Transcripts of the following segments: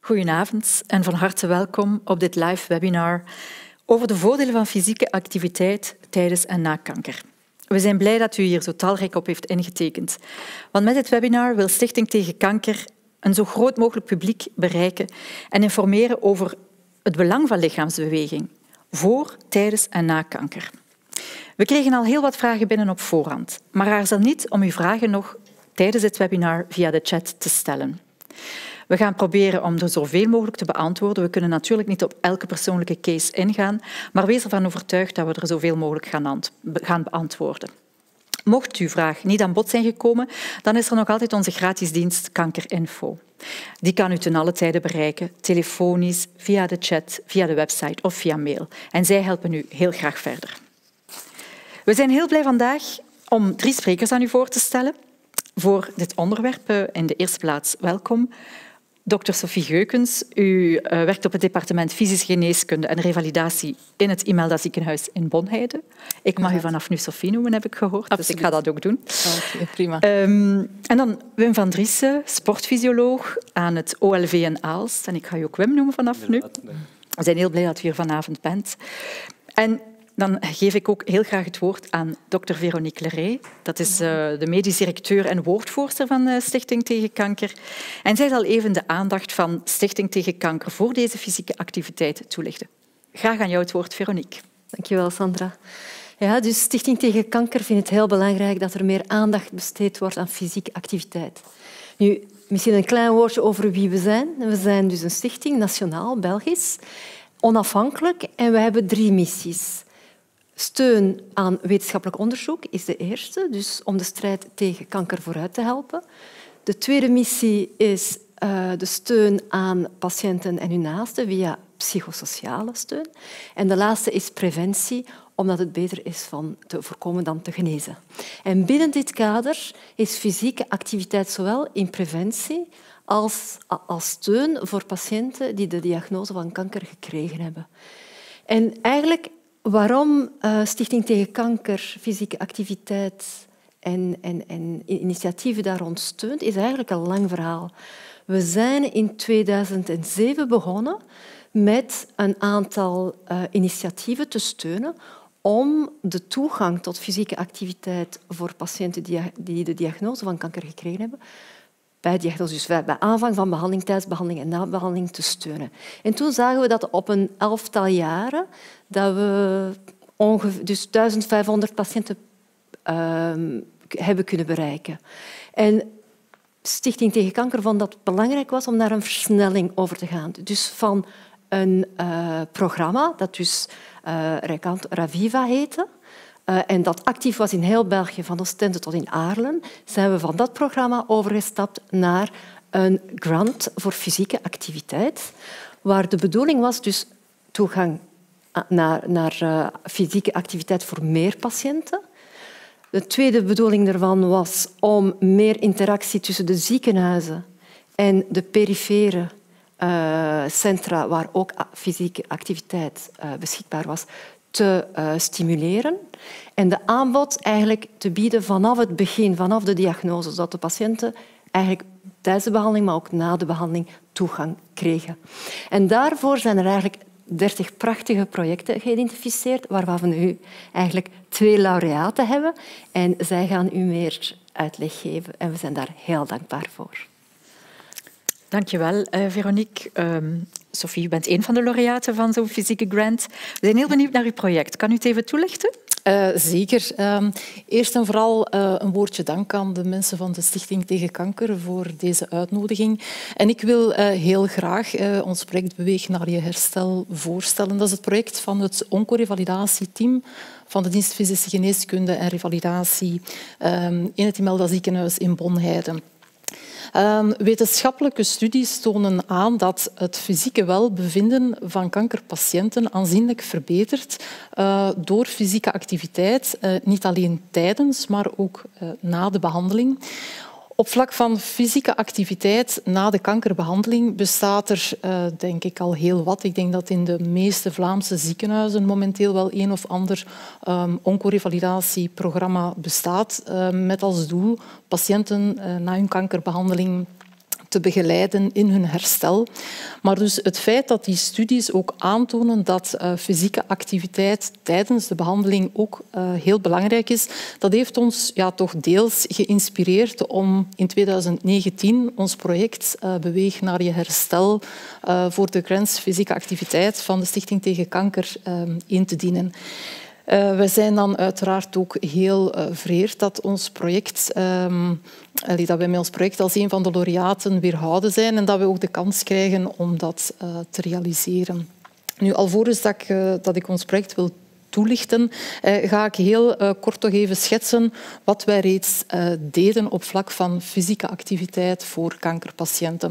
Goedenavond en van harte welkom op dit live webinar over de voordelen van fysieke activiteit tijdens en na kanker. We zijn blij dat u hier zo talrijk op heeft ingetekend. Want met dit webinar wil Stichting Tegen Kanker een zo groot mogelijk publiek bereiken en informeren over het belang van lichaamsbeweging voor, tijdens en na kanker. We kregen al heel wat vragen binnen op voorhand, maar aarzel niet om uw vragen nog tijdens het webinar via de chat te stellen. We gaan proberen om er zoveel mogelijk te beantwoorden. We kunnen natuurlijk niet op elke persoonlijke case ingaan, maar wees ervan overtuigd dat we er zoveel mogelijk gaan beantwoorden. Mocht uw vraag niet aan bod zijn gekomen, dan is er nog altijd onze gratis dienst Kankerinfo. Die kan u ten alle tijde bereiken, telefonisch, via de chat, via de website of via mail. En zij helpen u heel graag verder. We zijn heel blij vandaag om 3 sprekers aan u voor te stellen. Voor dit onderwerp in de eerste plaats welkom. Dr. Sophie Geukens, u werkt op het departement Fysische Geneeskunde en Revalidatie in het Imelda ziekenhuis in Bonheide. Ik mag u vanaf nu Sophie noemen, heb ik gehoord, dus ik ga dat ook doen. Okay, prima. En dan Wim van Driessen, sportfysioloog aan het OLV in Aalst. En ik ga u ook Wim noemen vanaf nu. We zijn heel blij dat u hier vanavond bent. En dan geef ik ook heel graag het woord aan dokter Veronique Leray. Dat is de medisch directeur en woordvoerster van Stichting Tegen Kanker. En zij zal even de aandacht van Stichting Tegen Kanker voor deze fysieke activiteit toelichten. Graag aan jou het woord, Veronique. Dankjewel, Sandra. Ja, dus Stichting Tegen Kanker vindt het heel belangrijk dat er meer aandacht besteed wordt aan fysieke activiteit. Nu, misschien een klein woordje over wie we zijn. We zijn dus een stichting, nationaal, Belgisch, onafhankelijk en we hebben 3 missies. Steun aan wetenschappelijk onderzoek is de eerste, dus om de strijd tegen kanker vooruit te helpen. De tweede missie is de steun aan patiënten en hun naasten via psychosociale steun. En de laatste is preventie, omdat het beter is van te voorkomen dan te genezen. En binnen dit kader is fysieke activiteit zowel in preventie als steun voor patiënten die de diagnose van kanker gekregen hebben. En eigenlijk waarom Stichting Tegen Kanker fysieke activiteit en initiatieven daar rond steunt, is eigenlijk een lang verhaal. We zijn in 2007 begonnen met een aantal initiatieven te steunen om de toegang tot fysieke activiteit voor patiënten die de diagnose van kanker gekregen hebben, bij diagnose, dus bij aanvang van behandeling, tijdens behandeling en na behandeling te steunen. En toen zagen we dat op een 11-tal jaren dat we ongeveer dus 1500 patiënten hebben kunnen bereiken. En Stichting Tegen Kanker vond dat het belangrijk was om naar een versnelling over te gaan. Dus van een programma dat dus Raviva heette, en dat actief was in heel België, van Oostende tot in Aarlen, zijn we van dat programma overgestapt naar een grant voor fysieke activiteit, waar de bedoeling was dus toegang naar fysieke activiteit voor meer patiënten. De tweede bedoeling daarvan was om meer interactie tussen de ziekenhuizen en de perifere centra, waar ook fysieke activiteit beschikbaar was, te stimuleren en de aanbod eigenlijk te bieden vanaf het begin, vanaf de diagnose, zodat de patiënten eigenlijk tijdens de behandeling, maar ook na de behandeling toegang kregen. En daarvoor zijn er eigenlijk 30 prachtige projecten geïdentificeerd, waarvan we nu eigenlijk 2 laureaten hebben. En zij gaan u meer uitleg geven en we zijn daar heel dankbaar voor. Dank je wel, Veronique. Sophie, u bent een van de laureaten van zo'n fysieke grant. We zijn heel benieuwd naar uw project. Kan u het even toelichten? Zeker. Eerst en vooral een woordje dank aan de mensen van de Stichting Tegen Kanker voor deze uitnodiging. En ik wil heel graag ons project Beweeg naar je herstel voorstellen. Dat is het project van het oncorevalidatieteam van de dienst Fysische Geneeskunde en Revalidatie in het Imelda ziekenhuis in Bonheide. Wetenschappelijke studies tonen aan dat het fysieke welbevinden van kankerpatiënten aanzienlijk verbetert door fysieke activiteit, niet alleen tijdens, maar ook na de behandeling. Op vlak van fysieke activiteit na de kankerbehandeling bestaat er denk ik al heel wat. Ik denk dat in de meeste Vlaamse ziekenhuizen momenteel wel een of ander oncorevalidatieprogramma bestaat met als doel patiënten na hun kankerbehandeling te begeleiden in hun herstel. Maar dus het feit dat die studies ook aantonen dat fysieke activiteit tijdens de behandeling ook heel belangrijk is, dat heeft ons toch deels geïnspireerd om in 2019 ons project Beweeg naar je herstel voor de grants fysieke activiteit van de Stichting tegen Kanker in te dienen. Wij zijn dan uiteraard ook heel vereerd dat ons project, dat wij met ons project als een van de laureaten weerhouden zijn en dat we ook de kans krijgen om dat te realiseren. Nu, alvorens dat ik ons project wil toelichten, ga ik heel kort toch even schetsen wat wij reeds deden op vlak van fysieke activiteit voor kankerpatiënten.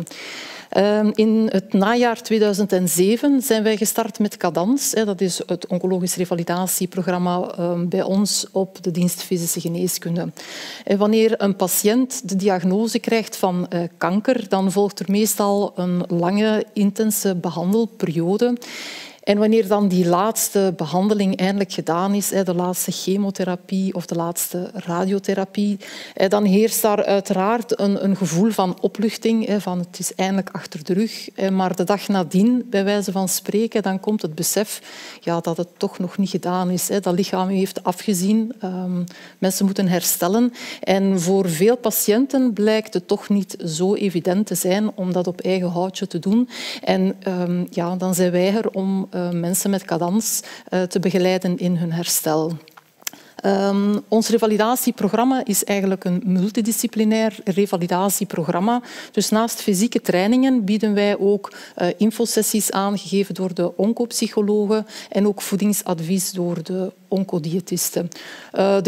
In het najaar 2007 zijn wij gestart met Cadans. Dat is het oncologisch revalidatieprogramma bij ons op de dienst Fysische Geneeskunde. Wanneer een patiënt de diagnose krijgt van kanker, dan volgt er meestal een lange, intense behandelperiode. En wanneer dan die laatste behandeling eindelijk gedaan is, de laatste chemotherapie of de laatste radiotherapie, dan heerst daar uiteraard een gevoel van opluchting, van het is eindelijk achter de rug. Maar de dag nadien, bij wijze van spreken, dan komt het besef dat het toch nog niet gedaan is. Dat lichaam heeft afgezien. Mensen moeten herstellen. En voor veel patiënten blijkt het toch niet zo evident te zijn om dat op eigen houtje te doen. En dan zijn wij er om mensen met Cadans te begeleiden in hun herstel. Ons revalidatieprogramma is eigenlijk een multidisciplinair revalidatieprogramma. Dus naast fysieke trainingen bieden wij ook infosessies aan, gegeven door de oncopsychologen en ook voedingsadvies door de oncodiëtisten. De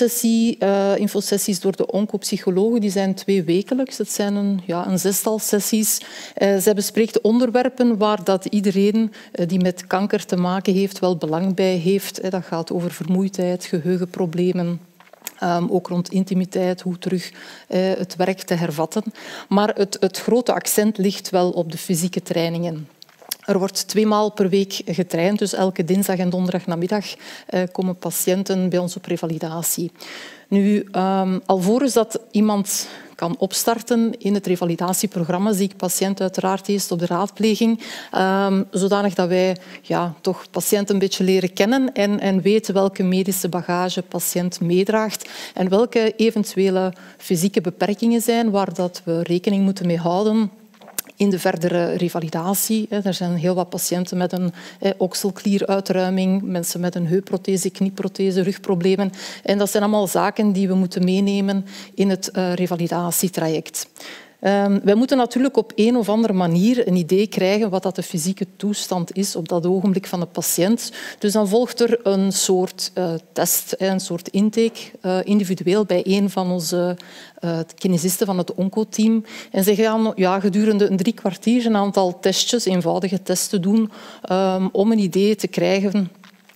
infosessies door de oncopsychologen die zijn 2 wekelijks. Dat zijn een 6-tal sessies. Zij bespreekt onderwerpen waar dat iedereen die met kanker te maken heeft wel belang bij heeft. Dat gaat over vermoeidheid, geheugenproblemen. Ook rond intimiteit, hoe terug het werk te hervatten. Maar het grote accent ligt wel op de fysieke trainingen. Er wordt 2 maal per week getraind, dus elke dinsdag en donderdag namiddag komen patiënten bij ons op revalidatie. Nu, alvorens dat iemand kan opstarten in het revalidatieprogramma, zie ik patiënt uiteraard eerst op de raadpleging, zodanig dat wij toch patiënt een beetje leren kennen en weten welke medische bagage patiënt meedraagt en welke eventuele fysieke beperkingen zijn waar dat we rekening moeten mee houden in de verdere revalidatie. Er zijn heel wat patiënten met een okselklieruitruiming, mensen met een heupprothese, knieprothese, rugproblemen. En dat zijn allemaal zaken die we moeten meenemen in het revalidatietraject. Wij moeten natuurlijk op een of andere manier een idee krijgen wat dat de fysieke toestand is op dat ogenblik van de patiënt. Dus dan volgt er een soort test, een soort intake, individueel bij een van onze kinesisten van het oncoteam. En ze gaan gedurende een 3 kwartier een aantal testjes, eenvoudige testen doen, om een idee te krijgen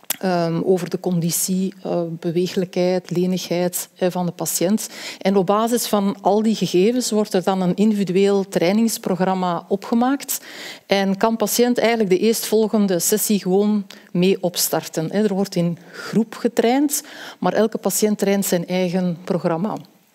over de conditie, beweeglijkheid, lenigheid van de patiënt. En op basis van al die gegevens wordt er dan een individueel trainingsprogramma opgemaakt en kan patiënt eigenlijk de eerstvolgende sessie gewoon mee opstarten. Er wordt in groep getraind, maar elke patiënt traint zijn eigen programma.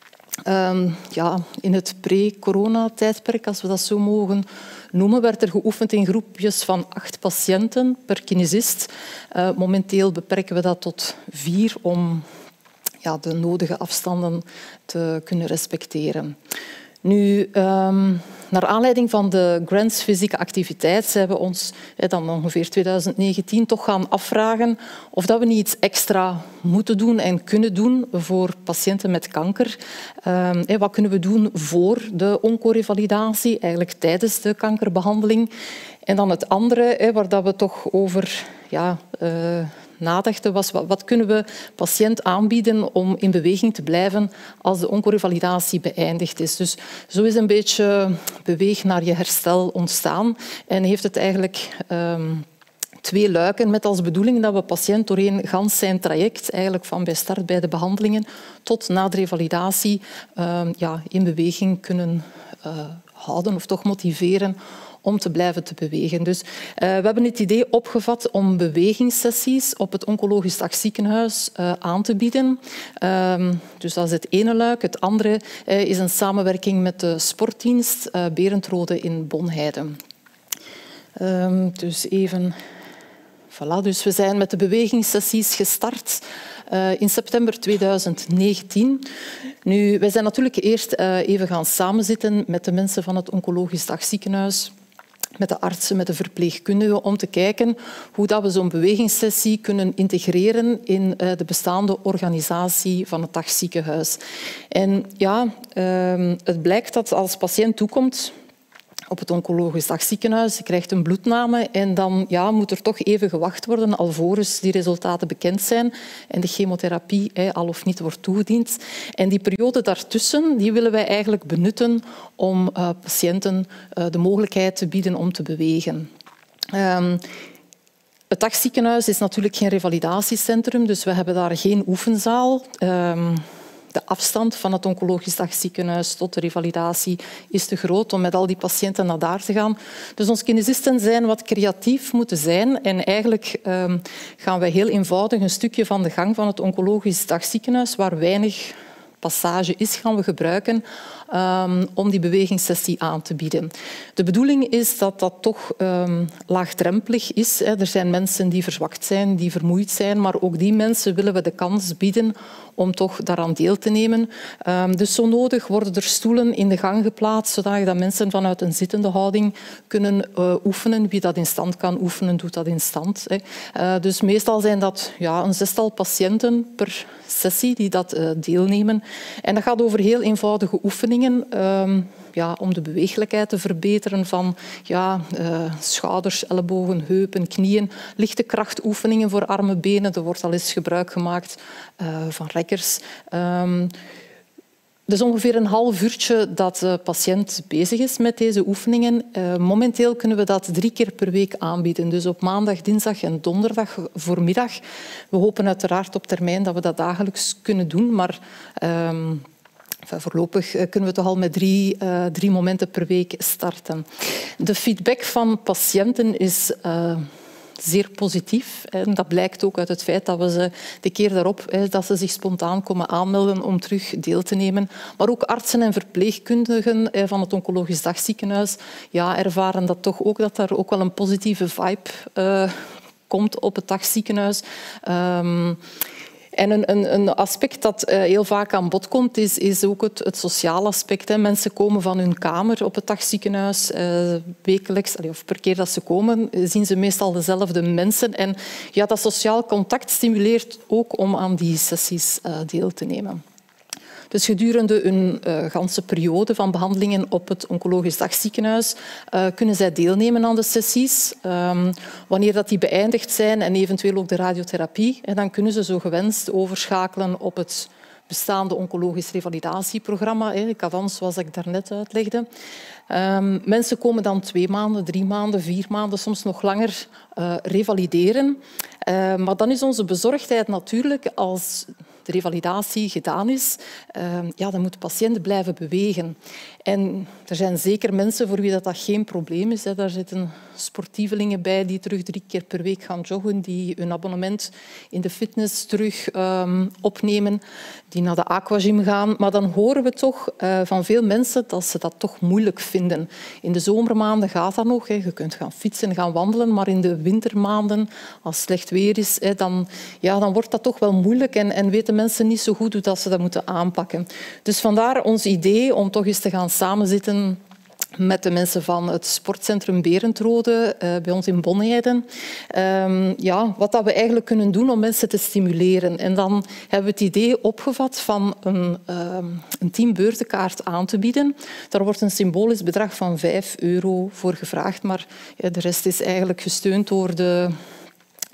In het pre-corona-tijdperk, als we dat zo mogen noemen, werd er geoefend in groepjes van 8 patiënten per kinesist. Momenteel beperken we dat tot 4 om de nodige afstanden te kunnen respecteren. Nu, naar aanleiding van de grants fysieke activiteit zijn we ons dan ongeveer 2019 toch gaan afvragen of dat we niet iets extra moeten doen en kunnen doen voor patiënten met kanker. Wat kunnen we doen voor de oncorevalidatie, eigenlijk tijdens de kankerbehandeling? En dan het andere, waar dat we toch over nadachten, was wat kunnen we patiënt aanbieden om in beweging te blijven als de oncorevalidatie beëindigd is. Dus zo is een beetje Beweeg naar je herstel ontstaan en heeft het eigenlijk 2 luiken met als bedoeling dat we patiënt doorheen gans zijn traject, eigenlijk van bij start bij de behandelingen tot na de revalidatie, in beweging kunnen houden of toch motiveren om te blijven te bewegen. Dus we hebben het idee opgevat om bewegingssessies op het Oncologisch Dagziekenhuis aan te bieden. Dus dat is het ene luik. Het andere is een samenwerking met de sportdienst Berendrode in Bonheide. Dus even... Voilà, dus we zijn met de bewegingssessies gestart in september 2019. Nu, wij zijn natuurlijk eerst even gaan samenzitten met de mensen van het Oncologisch Dagziekenhuis, met de artsen, met de verpleegkundigen, om te kijken hoe dat we zo'n bewegingssessie kunnen integreren in de bestaande organisatie van het dagziekenhuis. En ja, het blijkt dat als patiënt toekomt op het Oncologisch Dagziekenhuis, je krijgt een bloedname en dan moet er toch even gewacht worden alvorens die resultaten bekend zijn en de chemotherapie al of niet wordt toegediend. En die periode daartussen die willen wij eigenlijk benutten om patiënten de mogelijkheid te bieden om te bewegen. Het dagziekenhuis is natuurlijk geen revalidatiecentrum, dus we hebben daar geen oefenzaal. De afstand van het Oncologisch Dagziekenhuis tot de revalidatie is te groot om met al die patiënten naar daar te gaan. Dus onze kinesisten zijn wat creatief moeten zijn. En eigenlijk gaan we heel eenvoudig een stukje van de gang van het Oncologisch Dagziekenhuis, waar weinig passage is, gaan we gebruiken om die bewegingssessie aan te bieden. De bedoeling is dat dat toch laagdrempelig is. Er zijn mensen die verzwakt zijn, die vermoeid zijn, maar ook die mensen willen we de kans bieden om toch daaraan deel te nemen. Dus zo nodig worden er stoelen in de gang geplaatst, zodat mensen vanuit een zittende houding kunnen oefenen. Wie dat in stand kan oefenen, doet dat in stand. Dus meestal zijn dat een 6-tal patiënten per sessie die dat deelnemen. En dat gaat over heel eenvoudige oefeningen om de beweeglijkheid te verbeteren van schouders, ellebogen, heupen, knieën. Lichte krachtoefeningen voor armen, benen. Er wordt al eens gebruik gemaakt van rekkers. Dus ongeveer een half uurtje dat de patiënt bezig is met deze oefeningen. Momenteel kunnen we dat 3 keer per week aanbieden. Dus op maandag, dinsdag en donderdag voormiddag. We hopen uiteraard op termijn dat we dat dagelijks kunnen doen, maar voorlopig kunnen we toch al met 3 momenten per week starten. De feedback van patiënten is zeer positief. En dat blijkt ook uit het feit dat we ze de keer daarop dat ze zich spontaan komen aanmelden om terug deel te nemen. Maar ook artsen en verpleegkundigen van het Oncologisch Dagziekenhuis ervaren dat toch ook, dat er ook wel een positieve vibe komt op het dagziekenhuis. En een aspect dat heel vaak aan bod komt, is ook het sociale aspect. Mensen komen van hun kamer op het dagziekenhuis. Wekelijks, of per keer dat ze komen, zien ze meestal dezelfde mensen. En dat sociaal contact stimuleert ook om aan die sessies deel te nemen. Dus gedurende een ganse periode van behandelingen op het Oncologisch Dagziekenhuis kunnen zij deelnemen aan de sessies. Wanneer dat die beëindigd zijn en eventueel ook de radiotherapie, dan kunnen ze zo gewenst overschakelen op het bestaande oncologisch revalidatieprogramma, de cadans zoals ik daarnet uitlegde. Mensen komen dan 2 maanden, 3 maanden, 4 maanden, soms nog langer revalideren. Maar dan is onze bezorgdheid natuurlijk, als de revalidatie gedaan is, dan moet de patiënt blijven bewegen. En er zijn zeker mensen voor wie dat geen probleem is. Daar zitten sportievelingen bij die terug 3 keer per week gaan joggen, die hun abonnement in de fitness terug opnemen, die naar de aquagym gaan. Maar dan horen we toch van veel mensen dat ze dat toch moeilijk vinden. In de zomermaanden gaat dat nog. Je kunt gaan fietsen, gaan wandelen, maar in de wintermaanden, als het slecht weer is, dan wordt dat toch wel moeilijk en weten mensen niet zo goed hoe dat ze dat moeten aanpakken. Dus vandaar ons idee om toch eens te gaan samenzitten met de mensen van het sportcentrum Berendrode bij ons in Bonheide. Wat dat we eigenlijk kunnen doen om mensen te stimuleren. En dan hebben we het idee opgevat van een teambeurtenkaart aan te bieden. Daar wordt een symbolisch bedrag van €5 voor gevraagd, maar de rest is eigenlijk gesteund door de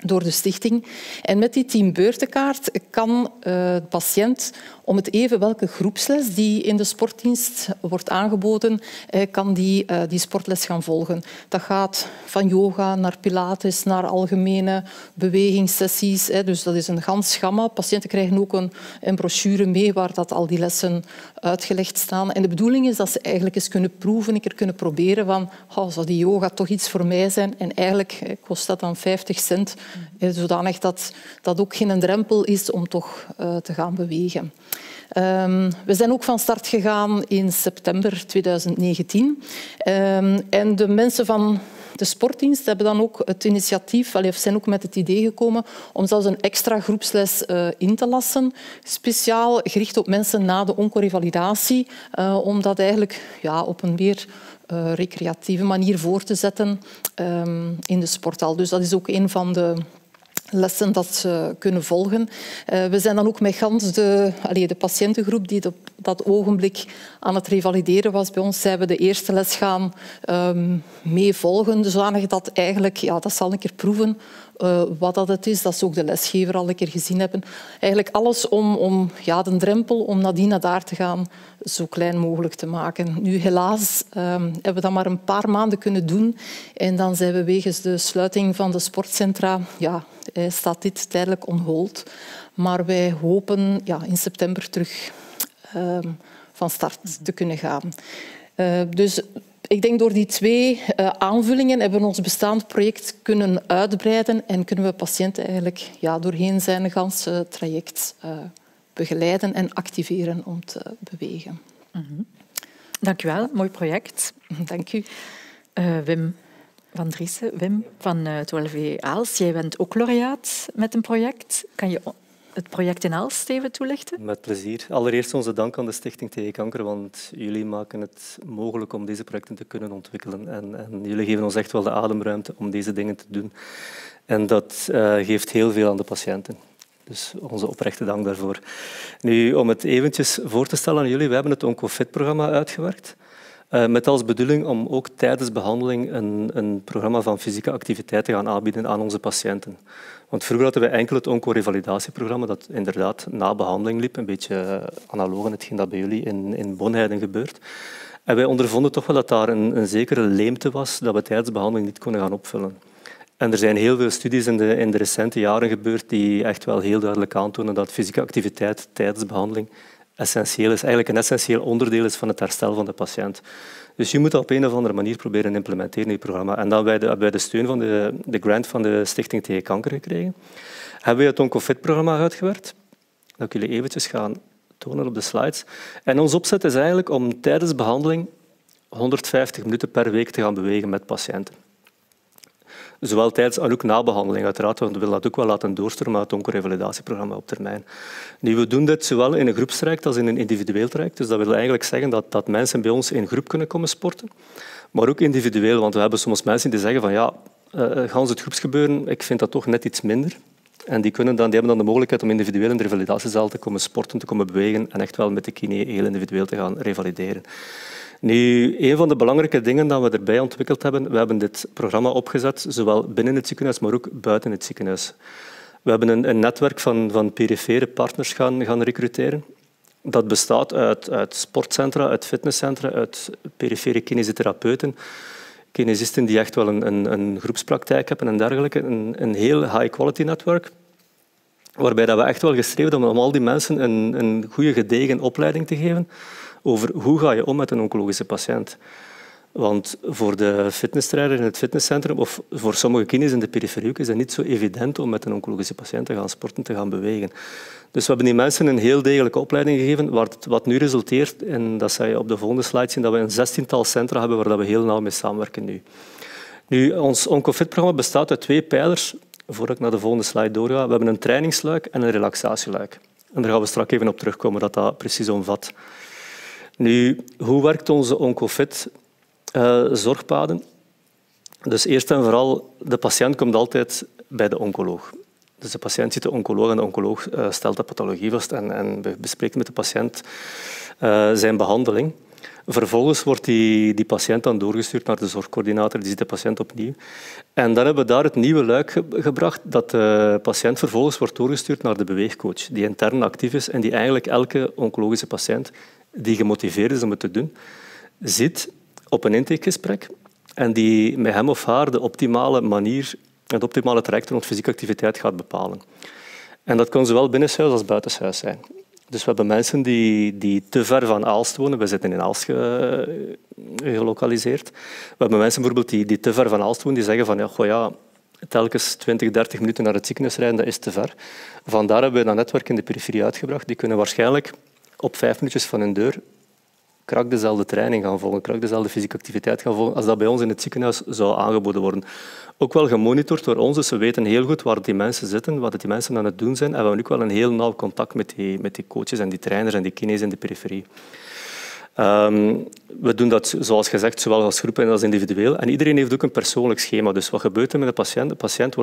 door de stichting. En met die teambeurtenkaart kan de patiënt, om het even welke groepsles die in de sportdienst wordt aangeboden, kan die sportles gaan volgen. Dat gaat van yoga naar pilates, naar algemene bewegingssessies. Dus dat is een gans gamma. Patiënten krijgen ook een brochure mee waar dat al die lessen uitgelegd staan. En de bedoeling is dat ze eigenlijk eens kunnen proeven, een keer kunnen proberen van zou die yoga toch iets voor mij zijn? En eigenlijk kost dat dan 50 cent, zodanig dat dat ook geen drempel is om toch te gaan bewegen. We zijn ook van start gegaan in september 2019. En de mensen van de sportdienst hebben dan ook het initiatief, of zijn ook met het idee gekomen om zelfs een extra groepsles in te lassen, speciaal gericht op mensen na de oncorevalidatie, om dat eigenlijk op een meer recreatieve manier voor te zetten in de sporthal. Dus dat is ook een van de lessen dat ze kunnen volgen. We zijn dan ook met gans de patiëntengroep die op dat ogenblik aan het revalideren was bij ons, zijn we de eerste les gaan meevolgen. Zodanig dat eigenlijk, dat zal een keer proeven wat dat het is. Dat ze ook de lesgever al een keer gezien hebben. Eigenlijk alles om de drempel om nadien naar daar te gaan zo klein mogelijk te maken. Nu, helaas hebben we dat maar een paar maanden kunnen doen. En dan zijn we wegens de sluiting van de sportcentra, staat dit tijdelijk on hold. Maar wij hopen in september terug van start te kunnen gaan. Dus ik denk door die 2 aanvullingen hebben we ons bestaand project kunnen uitbreiden en kunnen we patiënten eigenlijk doorheen zijn ganse traject begeleiden en activeren om te bewegen. Dank u wel, mooi project. Dank u. Wim van Driessen, Wim van het OLV Aalst, jij bent ook laureaat met een project. Kan je het project in Aalst even toelichten? Met plezier. Allereerst onze dank aan de Stichting tegen Kanker, want jullie maken het mogelijk om deze projecten te kunnen ontwikkelen. En jullie geven ons echt wel de ademruimte om deze dingen te doen. En dat geeft heel veel aan de patiënten. Dus onze oprechte dank daarvoor. Nu, om het eventjes voor te stellen aan jullie, we hebben het OncoFit-programma uitgewerkt. Met als bedoeling om ook tijdens behandeling een programma van fysieke activiteit te gaan aanbieden aan onze patiënten. Want vroeger hadden we enkel het oncorevalidatieprogramma dat inderdaad na behandeling liep, een beetje analoog aan hetgeen dat bij jullie in Bonheiden gebeurt. En wij ondervonden toch wel dat daar een zekere leemte was dat we tijdens behandeling niet konden gaan opvullen. En er zijn heel veel studies in de recente jaren gebeurd die echt wel heel duidelijk aantonen dat fysieke activiteit tijdens behandeling essentieel is, eigenlijk een essentieel onderdeel is van het herstel van de patiënt. Dus je moet dat op een of andere manier proberen implementeren in je programma. En dan hebben wij de steun van de grant van de Stichting tegen Kanker gekregen. Hebben we het OncoFit-programma uitgewerkt, dat ik jullie eventjes gaan tonen op de slides. En ons opzet is eigenlijk om tijdens behandeling 150 minuten per week te gaan bewegen met patiënten. Zowel tijdens en ook na behandeling, uiteraard. Want we willen dat ook wel laten doorstromen uit het oncorevalidatieprogramma op termijn. Nu, we doen dit zowel in een groepstraject als in een individueel traject. Dus dat wil eigenlijk zeggen dat mensen bij ons in groep kunnen komen sporten. Maar ook individueel, want we hebben soms mensen die zeggen van gans het groepsgebeuren, ik vind dat toch net iets minder. En die hebben dan de mogelijkheid om individueel in de revalidatiezaal te komen sporten, te komen bewegen en echt wel met de kine heel individueel te gaan revalideren. Nu, een van de belangrijke dingen dat we erbij ontwikkeld hebben, we hebben dit programma opgezet, zowel binnen het ziekenhuis, maar ook buiten het ziekenhuis. We hebben een netwerk van perifere partners gaan recruteren. Dat bestaat uit sportcentra, uit fitnesscentra, uit perifere kinesitherapeuten, kinesisten die echt wel een groepspraktijk hebben en dergelijke. Een heel high-quality netwerk, waarbij dat we echt wel gestreefd hebben om al die mensen een goede gedegen opleiding te geven over hoe ga je om met een oncologische patiënt. Want voor de fitnesstrainer in het fitnesscentrum of voor sommige kines in de periferie is het niet zo evident om met een oncologische patiënt te gaan sporten, te gaan bewegen. Dus we hebben die mensen een heel degelijke opleiding gegeven, wat nu resulteert in, dat zal je op de volgende slide zien, dat we een 16-tal centra hebben waar we heel nauw mee samenwerken nu. Nu, ons OncoFit-programma bestaat uit 2 pijlers. Voordat ik naar de volgende slide doorga, we hebben een trainingsluik en een relaxatieluik. En daar gaan we straks even op terugkomen, dat precies omvat. Nu, hoe werkt onze OncoFit zorgpaden? Dus eerst en vooral, de patiënt komt altijd bij de oncoloog. Dus de patiënt ziet de oncoloog en de oncoloog stelt de pathologie vast en bespreekt met de patiënt zijn behandeling. Vervolgens wordt die patiënt dan doorgestuurd naar de zorgcoördinator, die ziet de patiënt opnieuw. En dan hebben we daar het nieuwe luik gebracht dat de patiënt vervolgens wordt doorgestuurd naar de beweegcoach, die intern actief is en die eigenlijk elke oncologische patiënt die gemotiveerd is om het te doen, ziet op een intakegesprek en die met hem of haar de optimale manier, het optimale traject rond fysieke activiteit gaat bepalen. En dat kan zowel binnenshuis als buitenshuis zijn. Dus we hebben mensen die te ver van Aalst wonen. We zitten in Aalst gelokaliseerd. We hebben mensen bijvoorbeeld die te ver van Aalst wonen, die zeggen van ja, telkens 20, 30 minuten naar het ziekenhuis rijden, dat is te ver. Vandaar hebben we dat netwerk in de periferie uitgebracht. Die kunnen waarschijnlijk op 5 minuutjes van hun deur krak dezelfde training gaan volgen, krak dezelfde fysieke activiteit gaan volgen als dat bij ons in het ziekenhuis zou aangeboden worden. Ook wel gemonitord door ons, dus we weten heel goed waar die mensen zitten, wat die mensen aan het doen zijn. En we hebben ook wel een heel nauw contact met die coaches en die trainers en die kines in de periferie. We doen dat, zoals gezegd, zowel als groep en als individueel. En iedereen heeft ook een persoonlijk schema. Dus wat gebeurt er met de patiënt? De patiënt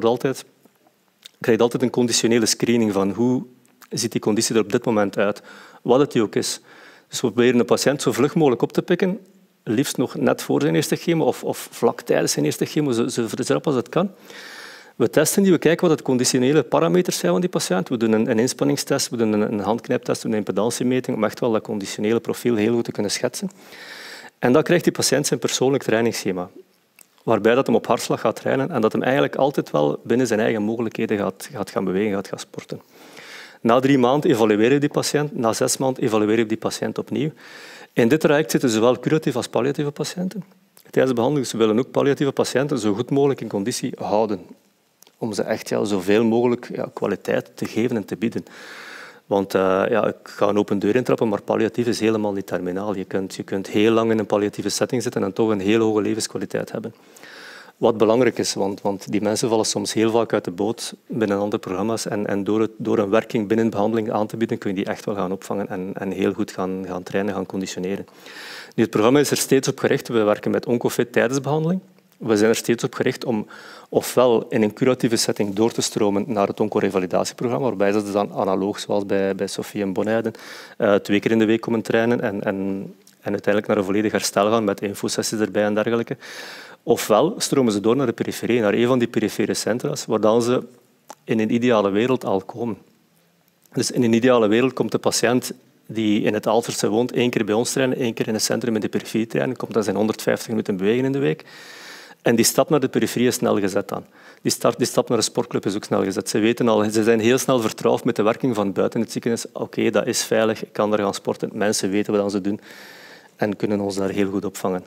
krijgt altijd een conditionele screening van hoe ziet die conditie er op dit moment uit, wat het die ook is. Dus we proberen de patiënt zo vlug mogelijk op te pikken, liefst nog net voor zijn eerste chemo of vlak tijdens zijn eerste chemo, zo rap als het kan. We testen die, we kijken wat de conditionele parameters zijn van die patiënt. We doen een inspanningstest, we doen een handknijptest, we doen een impedantiemeting om echt wel dat conditionele profiel heel goed te kunnen schetsen. En dan krijgt die patiënt zijn persoonlijk trainingsschema, waarbij dat hem op hartslag gaat trainen en dat hem eigenlijk altijd wel binnen zijn eigen mogelijkheden gaat gaan bewegen, gaat gaan sporten. Na 3 maanden evalueren we die patiënt, na 6 maanden evalueren we die patiënt opnieuw. In dit traject zitten zowel curatieve als palliatieve patiënten. Tijdens de behandeling ze willen ook palliatieve patiënten zo goed mogelijk in conditie houden, om ze echt zoveel mogelijk kwaliteit te geven en te bieden. Want ik ga een open deur intrappen, maar palliatief is helemaal niet terminaal. Je kunt heel lang in een palliatieve setting zitten en toch een heel hoge levenskwaliteit hebben. Wat belangrijk is, want die mensen vallen soms heel vaak uit de boot binnen andere programma's en door een werking binnen behandeling aan te bieden kun je die echt wel gaan opvangen en heel goed gaan trainen, gaan conditioneren. Nu, het programma is er steeds op gericht. We werken met Oncofit tijdens behandeling. We zijn er steeds op gericht om ofwel in een curatieve setting door te stromen naar het oncorevalidatieprogramma, waarbij ze dan analoog, zoals bij Sophie en Bonheiden, 2 keer in de week komen trainen en uiteindelijk naar een volledig herstel gaan met infosessies erbij en dergelijke. Ofwel stromen ze door naar de periferie, naar een van die perifere centra's, waar dan ze in een ideale wereld al komen. Dus in een ideale wereld komt de patiënt die in het Aalsterse woont 1 keer bij ons trainen, 1 keer in het centrum in de periferie trainen, komt dan zijn 150 minuten bewegen in de week. En die stap naar de periferie is snel gezet dan. Die stap naar de sportclub is ook snel gezet. Ze zijn heel snel vertrouwd met de werking van buiten het ziekenhuis. Oké, dat is veilig, ik kan daar gaan sporten. Mensen weten wat ze doen en kunnen ons daar heel goed opvangen.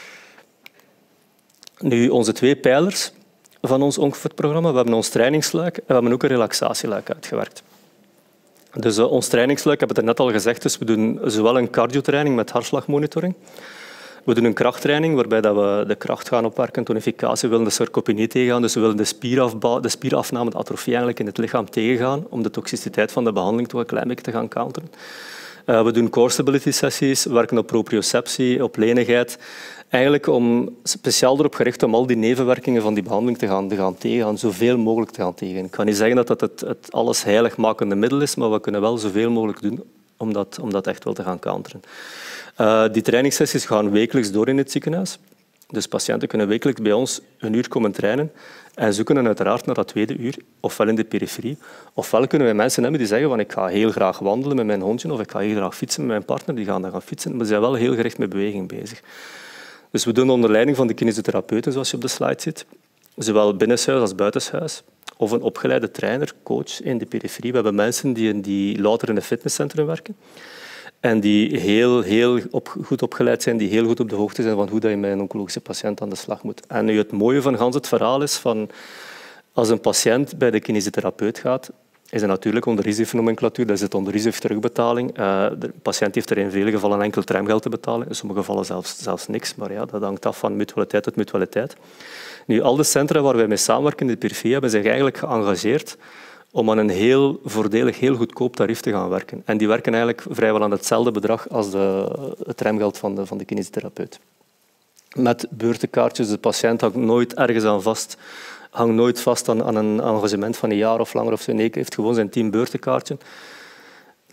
Nu, onze 2 pijlers van ons Oncofit-programma. We hebben ons trainingsluik en we hebben ook een relaxatieluik uitgewerkt. Dus ons trainingsluik, ik heb het net al gezegd, dus we doen zowel een cardiotraining met hartslagmonitoring. We doen een krachttraining waarbij we de kracht gaan opwerken, tonificatie, we willen de sarcopenie tegengaan, dus we willen de spierafname, de atrofie eigenlijk in het lichaam tegengaan om de toxiciteit van de behandeling toch een klein beetje te gaan counteren. We doen core stability sessies, we werken op proprioceptie, op lenigheid. Eigenlijk speciaal erop gericht om al die nevenwerkingen van die behandeling te gaan tegengaan, zoveel mogelijk te gaan tegengaan. Ik kan niet zeggen dat het alles heiligmakende middel is, maar we kunnen wel zoveel mogelijk doen om dat echt wel te gaan counteren. Die trainingssessies gaan wekelijks door in het ziekenhuis. Dus patiënten kunnen wekelijks bij ons 1 uur komen trainen en ze kunnen uiteraard naar dat 2e uur, ofwel in de periferie, ofwel kunnen wij mensen hebben die zeggen van ik ga heel graag wandelen met mijn hondje of ik ga heel graag fietsen met mijn partner, die gaan dan gaan fietsen, maar ze zijn wel heel gericht met beweging bezig. Dus we doen onder leiding van de kinesiotherapeuten, zoals je op de slide ziet, zowel binnenshuis als buitenshuis, of een opgeleide trainer, coach in de periferie. We hebben mensen die louter in een fitnesscentrum werken en die heel goed opgeleid zijn, die heel goed op de hoogte zijn van hoe je met een oncologische patiënt aan de slag moet. En nu het mooie van het verhaal is van als een patiënt bij de kinesiotherapeut gaat, is het natuurlijk onder risicofnomenclatuur, dat zit onder risicoterugbetaling. De patiënt heeft er in vele gevallen enkel tramgeld te betalen, in sommige gevallen zelfs niks, maar ja, dat hangt af van mutualiteit tot mutualiteit. Nu, al de centra waar wij mee samenwerken in de periferie hebben zich eigenlijk geëngageerd om aan een heel voordelig, heel goedkoop tarief te gaan werken. En die werken eigenlijk vrijwel aan hetzelfde bedrag als het tramgeld van de kinesiotherapeut. Met beurtenkaartjes, de patiënt hangt nooit ergens aan vast. Hangt nooit vast aan een engagement van 1 jaar of langer of zo. Nee, heeft gewoon zijn 10 beurtenkaartje. De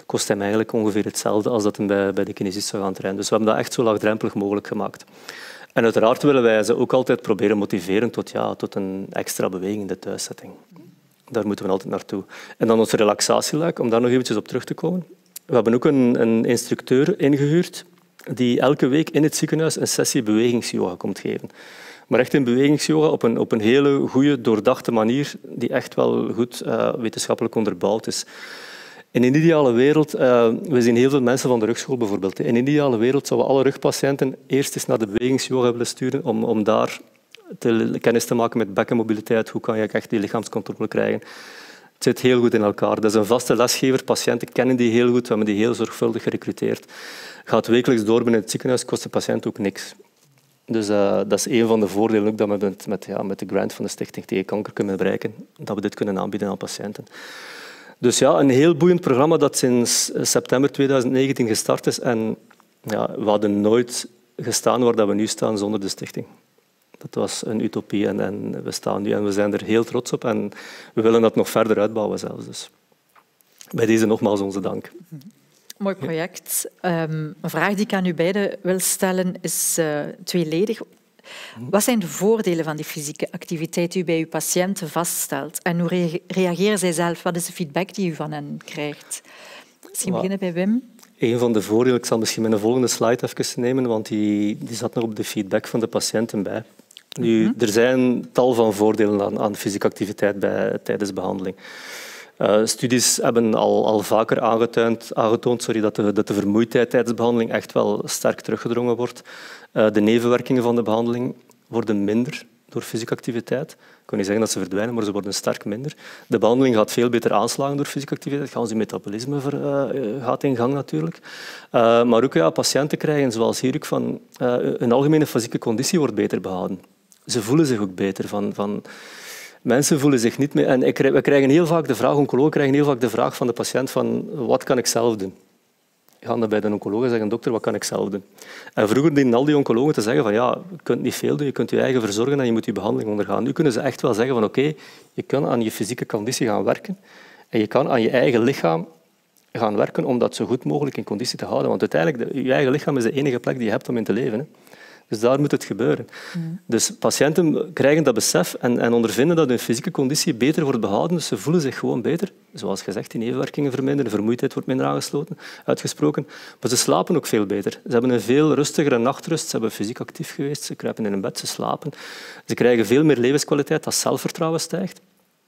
kost hem eigenlijk ongeveer hetzelfde als dat hem bij de kinesist zou gaan trainen. Dus we hebben dat echt zo laagdrempelig mogelijk gemaakt. En uiteraard willen wij ze ook altijd proberen motiveren tot een extra beweging in de thuiszetting. Daar moeten we altijd naartoe. En dan ons relaxatieluik, om daar nog eventjes op terug te komen. We hebben ook een instructeur ingehuurd die elke week in het ziekenhuis een sessie bewegingsyoga komt geven. Maar echt een bewegingsyoga op een hele goede, doordachte manier die echt wel goed wetenschappelijk onderbouwd is. In een ideale wereld, we zien heel veel mensen van de rugschool bijvoorbeeld. In een ideale wereld zouden we alle rugpatiënten eerst eens naar de bewegingsyoga willen sturen om daar kennis te maken met bekkenmobiliteit. Hoe kan je echt die lichaamscontrole krijgen? Het zit heel goed in elkaar. Dat is een vaste lesgever. Patiënten kennen die heel goed. We hebben die heel zorgvuldig gerecruiteerd. Gaat wekelijks door binnen het ziekenhuis, kost de patiënt ook niks. Dus dat is een van de voordelen ook dat we met de grant van de Stichting tegen Kanker kunnen bereiken, dat we dit kunnen aanbieden aan patiënten. Dus ja, een heel boeiend programma dat sinds september 2019 gestart is. En ja, we hadden nooit gestaan waar we nu staan zonder de stichting. Dat was een utopie en we staan nu en we zijn er heel trots op. En we willen dat nog verder uitbouwen zelfs. Dus bij deze nogmaals onze dank. Mooi project. Een vraag die ik aan u beiden wil stellen is tweeledig. Wat zijn de voordelen van die fysieke activiteit die u bij uw patiënten vaststelt? En hoe reageren zij zelf? Wat is de feedback die u van hen krijgt? Misschien beginnen bij Wim. Een van de voordelen, ik zal misschien mijn volgende slide even nemen, want die zat nog op de feedback van de patiënten bij. Nu, er zijn tal van voordelen aan fysieke activiteit tijdens behandeling. Studies hebben al vaker aangetoond dat de vermoeidheid tijdens behandeling echt wel sterk teruggedrongen wordt. De nevenwerkingen van de behandeling worden minder door fysieke activiteit. Ik kan niet zeggen dat ze verdwijnen, maar ze worden sterk minder. De behandeling gaat veel beter aanslagen door fysieke activiteit. Ons metabolisme gaat in gang natuurlijk. Maar ook patiënten krijgen, zoals hier ook, van een algemene fysieke conditie wordt beter behouden. Ze voelen zich ook beter van mensen voelen zich niet meer... En we krijgen heel vaak de vraag, oncologen krijgen heel vaak de vraag van de patiënt van wat kan ik zelf doen? Gaan dan bij de oncoloog en zeggen, dokter, wat kan ik zelf doen? En vroeger dienden al die oncologen te zeggen van ja, je kunt niet veel doen, je kunt je eigen verzorgen en je moet je behandeling ondergaan. Nu kunnen ze echt wel zeggen van oké, je kan aan je fysieke conditie gaan werken en je kan aan je eigen lichaam gaan werken om dat zo goed mogelijk in conditie te houden. Want uiteindelijk, je eigen lichaam is de enige plek die je hebt om in te leven. Hè. Dus daar moet het gebeuren. Dus patiënten krijgen dat besef en ondervinden dat hun fysieke conditie beter wordt behouden. Dus ze voelen zich gewoon beter. Zoals gezegd, die nevenwerkingen verminderen, de vermoeidheid wordt minder uitgesproken. Maar ze slapen ook veel beter. Ze hebben een veel rustigere nachtrust. Ze hebben fysiek actief geweest, ze kruipen in hun bed, ze slapen. Ze krijgen veel meer levenskwaliteit, dat zelfvertrouwen stijgt.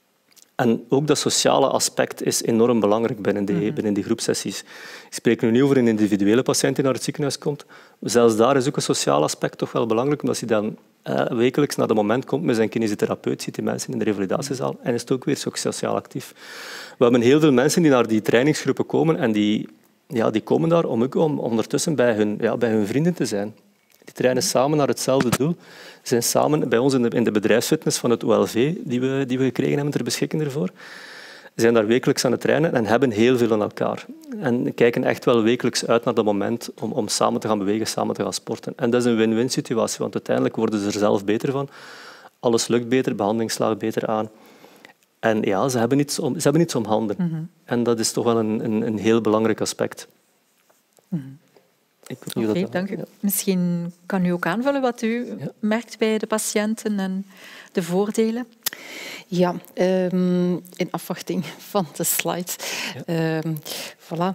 En ook dat sociale aspect is enorm belangrijk binnen die groepsessies. Ik spreek nu niet over een individuele patiënt die naar het ziekenhuis komt. Zelfs daar is ook een sociaal aspect toch wel belangrijk, omdat hij dan wekelijks naar het moment komt met zijn kinesitherapeut, ziet die mensen in de revalidatiezaal en is het ook weer sociaal actief. We hebben heel veel mensen die naar die trainingsgroepen komen en die komen daar om ondertussen bij hun vrienden te zijn. Die trainen samen naar hetzelfde doel. Ze zijn samen bij ons in de bedrijfsfitness van het OLV, die we gekregen hebben ter beschikking ervoor. Ze zijn daar wekelijks aan het trainen en hebben heel veel aan elkaar. En kijken echt wel wekelijks uit naar dat moment om samen te gaan bewegen, samen te gaan sporten. En dat is een win-win situatie, want uiteindelijk worden ze er zelf beter van. Alles lukt beter, behandeling slaagt beter aan. En ja, ze hebben iets om handen. En dat is toch wel een heel belangrijk aspect. Oké, dank u. Misschien kan u ook aanvullen wat u merkt bij de patiënten en de voordelen. Ja, in afwachting van de slide. Voilà.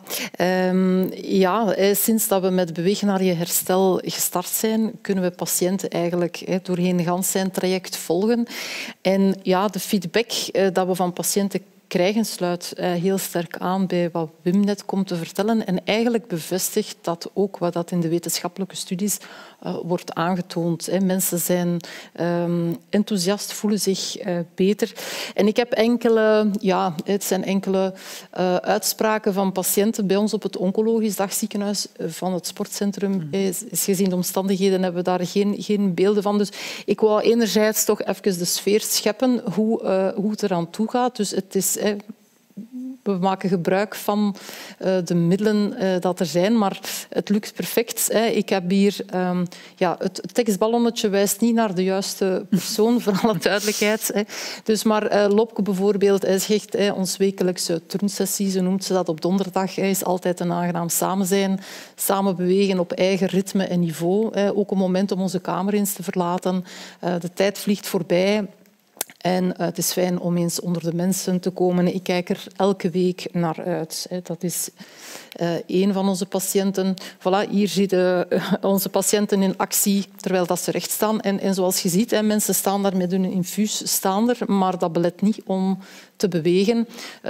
Sinds dat we met Bewegen naar je herstel gestart zijn, kunnen we patiënten eigenlijk doorheen gans zijn traject volgen. En ja, de feedback dat we van patiënten krijgen sluit heel sterk aan bij wat Wim net komt te vertellen en eigenlijk bevestigt dat ook wat dat in de wetenschappelijke studies wordt aangetoond. Mensen zijn enthousiast, voelen zich beter. En ik heb enkele uitspraken van patiënten bij ons op het oncologisch dagziekenhuis van het sportcentrum. Gezien de omstandigheden hebben we daar geen beelden van. Dus ik wou enerzijds toch even de sfeer scheppen hoe het eraan toe gaat. Dus het is We maken gebruik van de middelen dat er zijn, maar het lukt perfect. Ik heb hier... het tekstballonnetje wijst niet naar de juiste persoon, voor alle duidelijkheid. Dus maar Lopke bijvoorbeeld zegt, ons wekelijkse turnsessie, zo noemt ze dat op donderdag, is altijd een aangenaam samen zijn, samen bewegen op eigen ritme en niveau. Ook een moment om onze kamer eens te verlaten. De tijd vliegt voorbij. En het is fijn om eens onder de mensen te komen. Ik kijk er elke week naar uit. Dat is een van onze patiënten. Voilà, hier zie je onze patiënten in actie terwijl dat ze recht staan. En zoals je ziet, mensen staan daar met hun infuus staander, maar dat belet niet om te bewegen.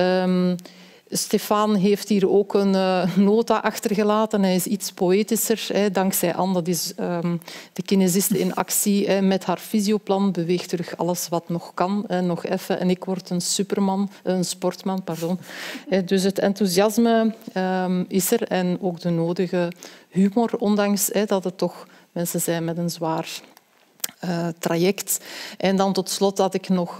Stefan heeft hier ook een nota achtergelaten. Hij is iets poëtischer. Dankzij Anne, dat is de kinesiste in actie. Met haar fysioplan beweegt terug alles wat nog kan. Nog even. En ik word een sportman. Pardon. Dus het enthousiasme is er. En ook de nodige humor, ondanks dat het toch mensen zijn met een zwaar traject. En dan tot slot had ik nog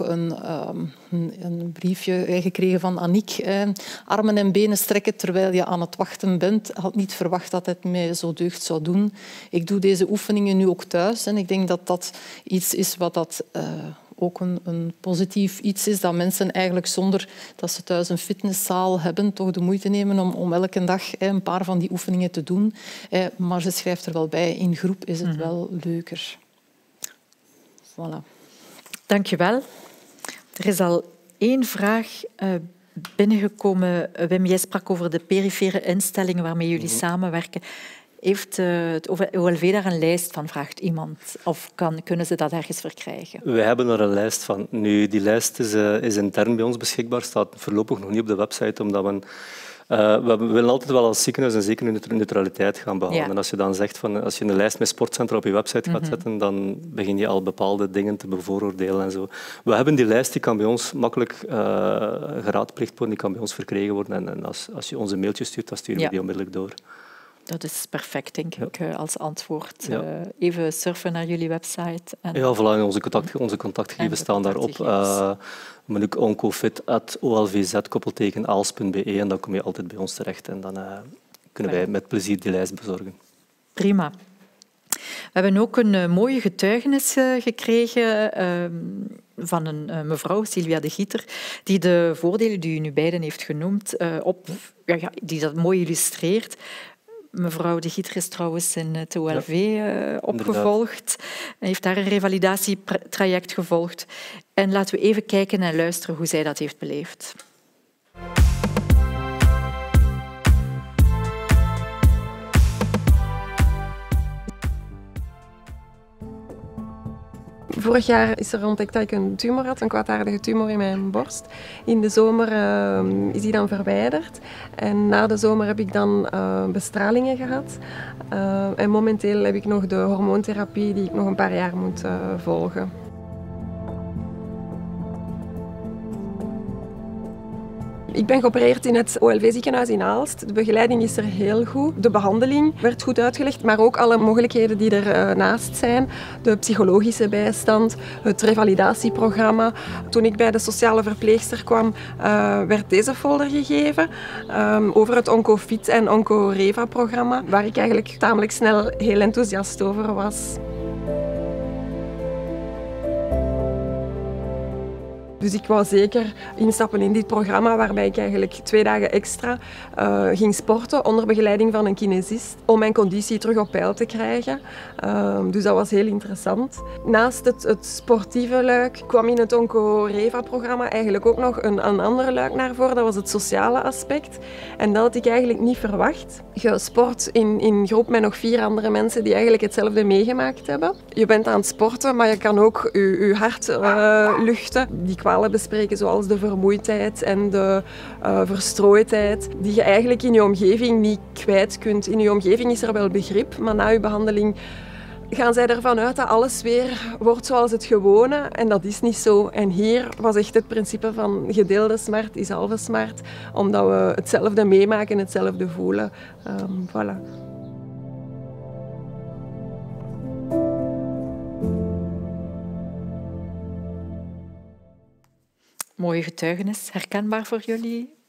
een briefje gekregen van Aniek. Armen en benen strekken terwijl je aan het wachten bent. Ik had niet verwacht dat het mij zo deugd zou doen. Ik doe deze oefeningen nu ook thuis. En ik denk dat dat iets is wat dat... ook een positief iets is, dat mensen eigenlijk zonder dat ze thuis een fitnesszaal hebben, toch de moeite nemen om elke dag een paar van die oefeningen te doen. Maar ze schrijft er wel bij, in groep is het wel leuker. Voilà. Dank je wel. Er is al 1 vraag binnengekomen. Wim, jij sprak over de perifere instellingen waarmee jullie samenwerken. Heeft het OLV daar een lijst van, vraagt iemand? Of kunnen ze dat ergens verkrijgen? We hebben er een lijst van. Nu, die lijst is intern bij ons beschikbaar, staat voorlopig nog niet op de website, omdat we willen altijd wel als ziekenhuis en zeker neutraliteit gaan behouden. Ja. En als je dan zegt, als je een lijst met sportcentra op je website gaat zetten, dan begin je al bepaalde dingen te bevooroordelen en zo. We hebben die lijst, die kan bij ons makkelijk geraadpleegd worden, die kan bij ons verkregen worden. En als je ons een mailtje stuurt, dan sturen we die onmiddellijk door. Dat is perfect, denk ik, als antwoord. Ja. Even surfen naar jullie website. En ja, voilà, onze contactgegevens staan daarop. Maar ook oncofit@olvz-aals.be en dan kom je altijd bij ons terecht. En dan kunnen wij met plezier die lijst bezorgen. Prima. We hebben ook een mooie getuigenis gekregen van een mevrouw, Sylvia de Gieter, die de voordelen die u nu beiden heeft genoemd, die dat mooi illustreert. Mevrouw de Gieter is trouwens in het OLV opgevolgd. Hij heeft daar een revalidatietraject gevolgd. En laten we even kijken en luisteren hoe zij dat heeft beleefd. Vorig jaar is er ontdekt dat ik een tumor had, een kwaadaardige tumor in mijn borst. In de zomer is die dan verwijderd. En na de zomer heb ik dan bestralingen gehad. En momenteel heb ik nog de hormoontherapie die ik nog een paar jaar moet volgen. Ik ben geopereerd in het OLV-ziekenhuis in Aalst. De begeleiding is er heel goed. De behandeling werd goed uitgelegd, maar ook alle mogelijkheden die er naast zijn. De psychologische bijstand, het revalidatieprogramma. Toen ik bij de sociale verpleegster kwam, werd deze folder gegeven over het OncoFit en OncoReva-programma, waar ik eigenlijk tamelijk snel heel enthousiast over was. Dus ik wou zeker instappen in dit programma waarbij ik eigenlijk 2 dagen extra ging sporten onder begeleiding van een kinesist om mijn conditie terug op peil te krijgen. Dus dat was heel interessant. Naast het sportieve luik kwam in het OncoReva-programma eigenlijk ook nog een ander luik naar voren. Dat was het sociale aspect. En dat had ik eigenlijk niet verwacht. Je sport in groep met nog 4 andere mensen die eigenlijk hetzelfde meegemaakt hebben. Je bent aan het sporten, maar je kan ook je hart luchten. Die kwalen bespreken zoals de vermoeidheid en de verstrooidheid die je eigenlijk in je omgeving niet kwijt kunt. In je omgeving is er wel begrip, maar na je behandeling gaan zij ervan uit dat alles weer wordt zoals het gewone en dat is niet zo. En hier was echt het principe van gedeelde smart is halve smart, omdat we hetzelfde meemaken, hetzelfde voelen. Voilà. Mooie getuigenis. Herkenbaar voor jullie?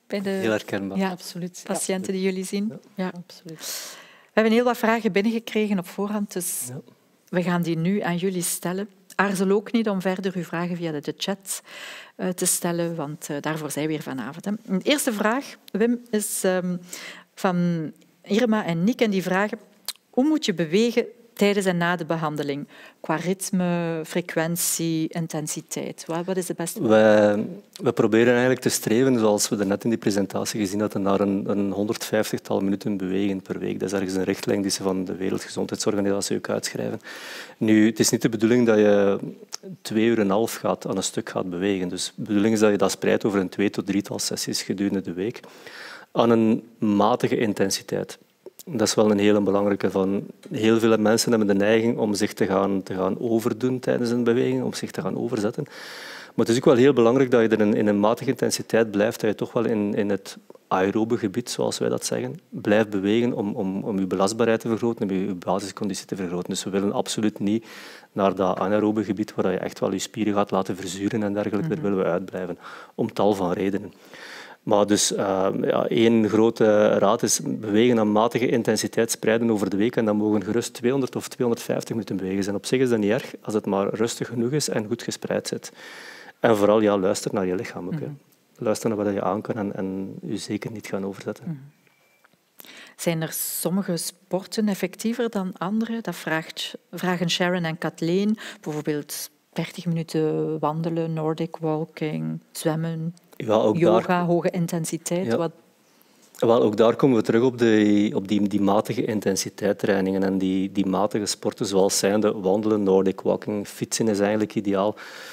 bij de Heel herkenbaar. Ja, absoluut. patiënten die jullie zien? Ja. Absoluut. We hebben heel wat vragen binnengekregen op voorhand, dus Ja. we gaan die nu aan jullie stellen. Aarzel ook niet om verder uw vragen via de chat te stellen, want daarvoor zijn we hier vanavond. Hè. De eerste vraag, Wim, is van Irma en Nick en die vragen: hoe moet je bewegen tijdens en na de behandeling? Qua ritme, frequentie, intensiteit. Wat is de beste? We proberen eigenlijk te streven, zoals we net in die presentatie gezien hadden, naar een 150-tal minuten bewegen per week. Dat is ergens een richtlijn die ze van de Wereldgezondheidsorganisatie ook uitschrijven. Nu, het is niet de bedoeling dat je 2,5 uur aan een stuk gaat bewegen. Dus de bedoeling is dat je dat spreidt over een 2 tot 3-tal sessies gedurende de week aan een matige intensiteit. Dat is wel een hele belangrijke. Heel veel mensen hebben de neiging om zich te gaan overdoen tijdens een beweging, om zich te gaan overzetten. Maar het is ook wel heel belangrijk dat je er in een matige intensiteit blijft, dat je toch wel in het aerobe gebied, zoals wij dat zeggen, blijft bewegen om je belastbaarheid te vergroten, om je basisconditie te vergroten. Dus we willen absoluut niet naar dat anaerobe gebied waar je echt wel je spieren gaat laten verzuren en dergelijke. Daar willen we uitblijven, om tal van redenen. Maar dus één grote raad is bewegen aan matige intensiteit spreiden over de week en dan mogen gerust 200 of 250 minuten bewegen zijn. Op zich is dat niet erg als het maar rustig genoeg is en goed gespreid zit. En vooral luister naar je lichaam ook. Luister naar wat je aan kan en je zeker niet gaan overzetten. Zijn er sommige sporten effectiever dan andere? Dat vragen Sharon en Kathleen. Bijvoorbeeld 30 minuten wandelen, Nordic walking, zwemmen, Ja, ook yoga, daar, hoge intensiteit. Ja. Wel, ook daar komen we terug op die matige intensiteitstrainingen en die matige sporten zoals zijnde wandelen, Nordic walking, fietsen is eigenlijk ideaal.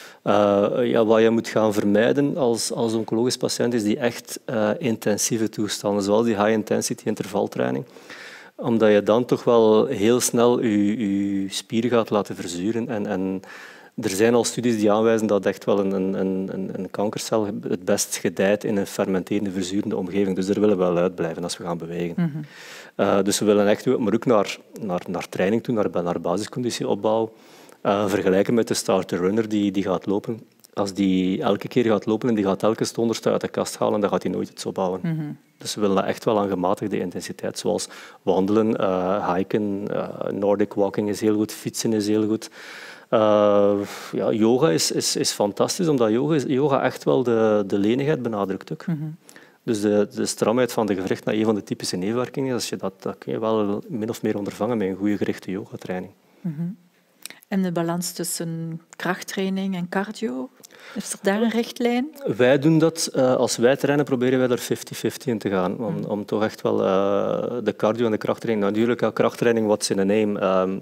Wat je moet gaan vermijden als oncologisch patiënt is die echt intensieve toestanden, zoals die high-intensity intervaltraining. Omdat je dan toch wel heel snel je spieren gaat laten verzuren. En er zijn al studies die aanwijzen dat echt wel een kankercel het best gedijt in een fermenterende, verzurende omgeving. Dus daar willen we wel uitblijven als we gaan bewegen. Dus we willen echt, maar ook naar training toe, naar basisconditieopbouw. Vergelijken met de starter-runner die gaat lopen. Als die elke keer gaat lopen en die gaat elke stonderste uit de kast halen, dan gaat hij nooit iets opbouwen. Dus we willen dat echt wel aan gematigde intensiteit, zoals wandelen, hiken, Nordic walking is heel goed, fietsen is heel goed. Yoga is fantastisch, omdat yoga echt wel de lenigheid benadrukt ook. Dus de stramheid van de gewricht naar een van de typische nevenwerkingen, dat kun je wel min of meer ondervangen met een goede gerichte yogatraining. En de balans tussen krachttraining en cardio? Is er daar een richtlijn? Wij doen dat, als wij trainen, proberen wij daar 50-50 in te gaan. Om toch echt wel de cardio en de krachttraining... Natuurlijk, krachttraining, what's in a name?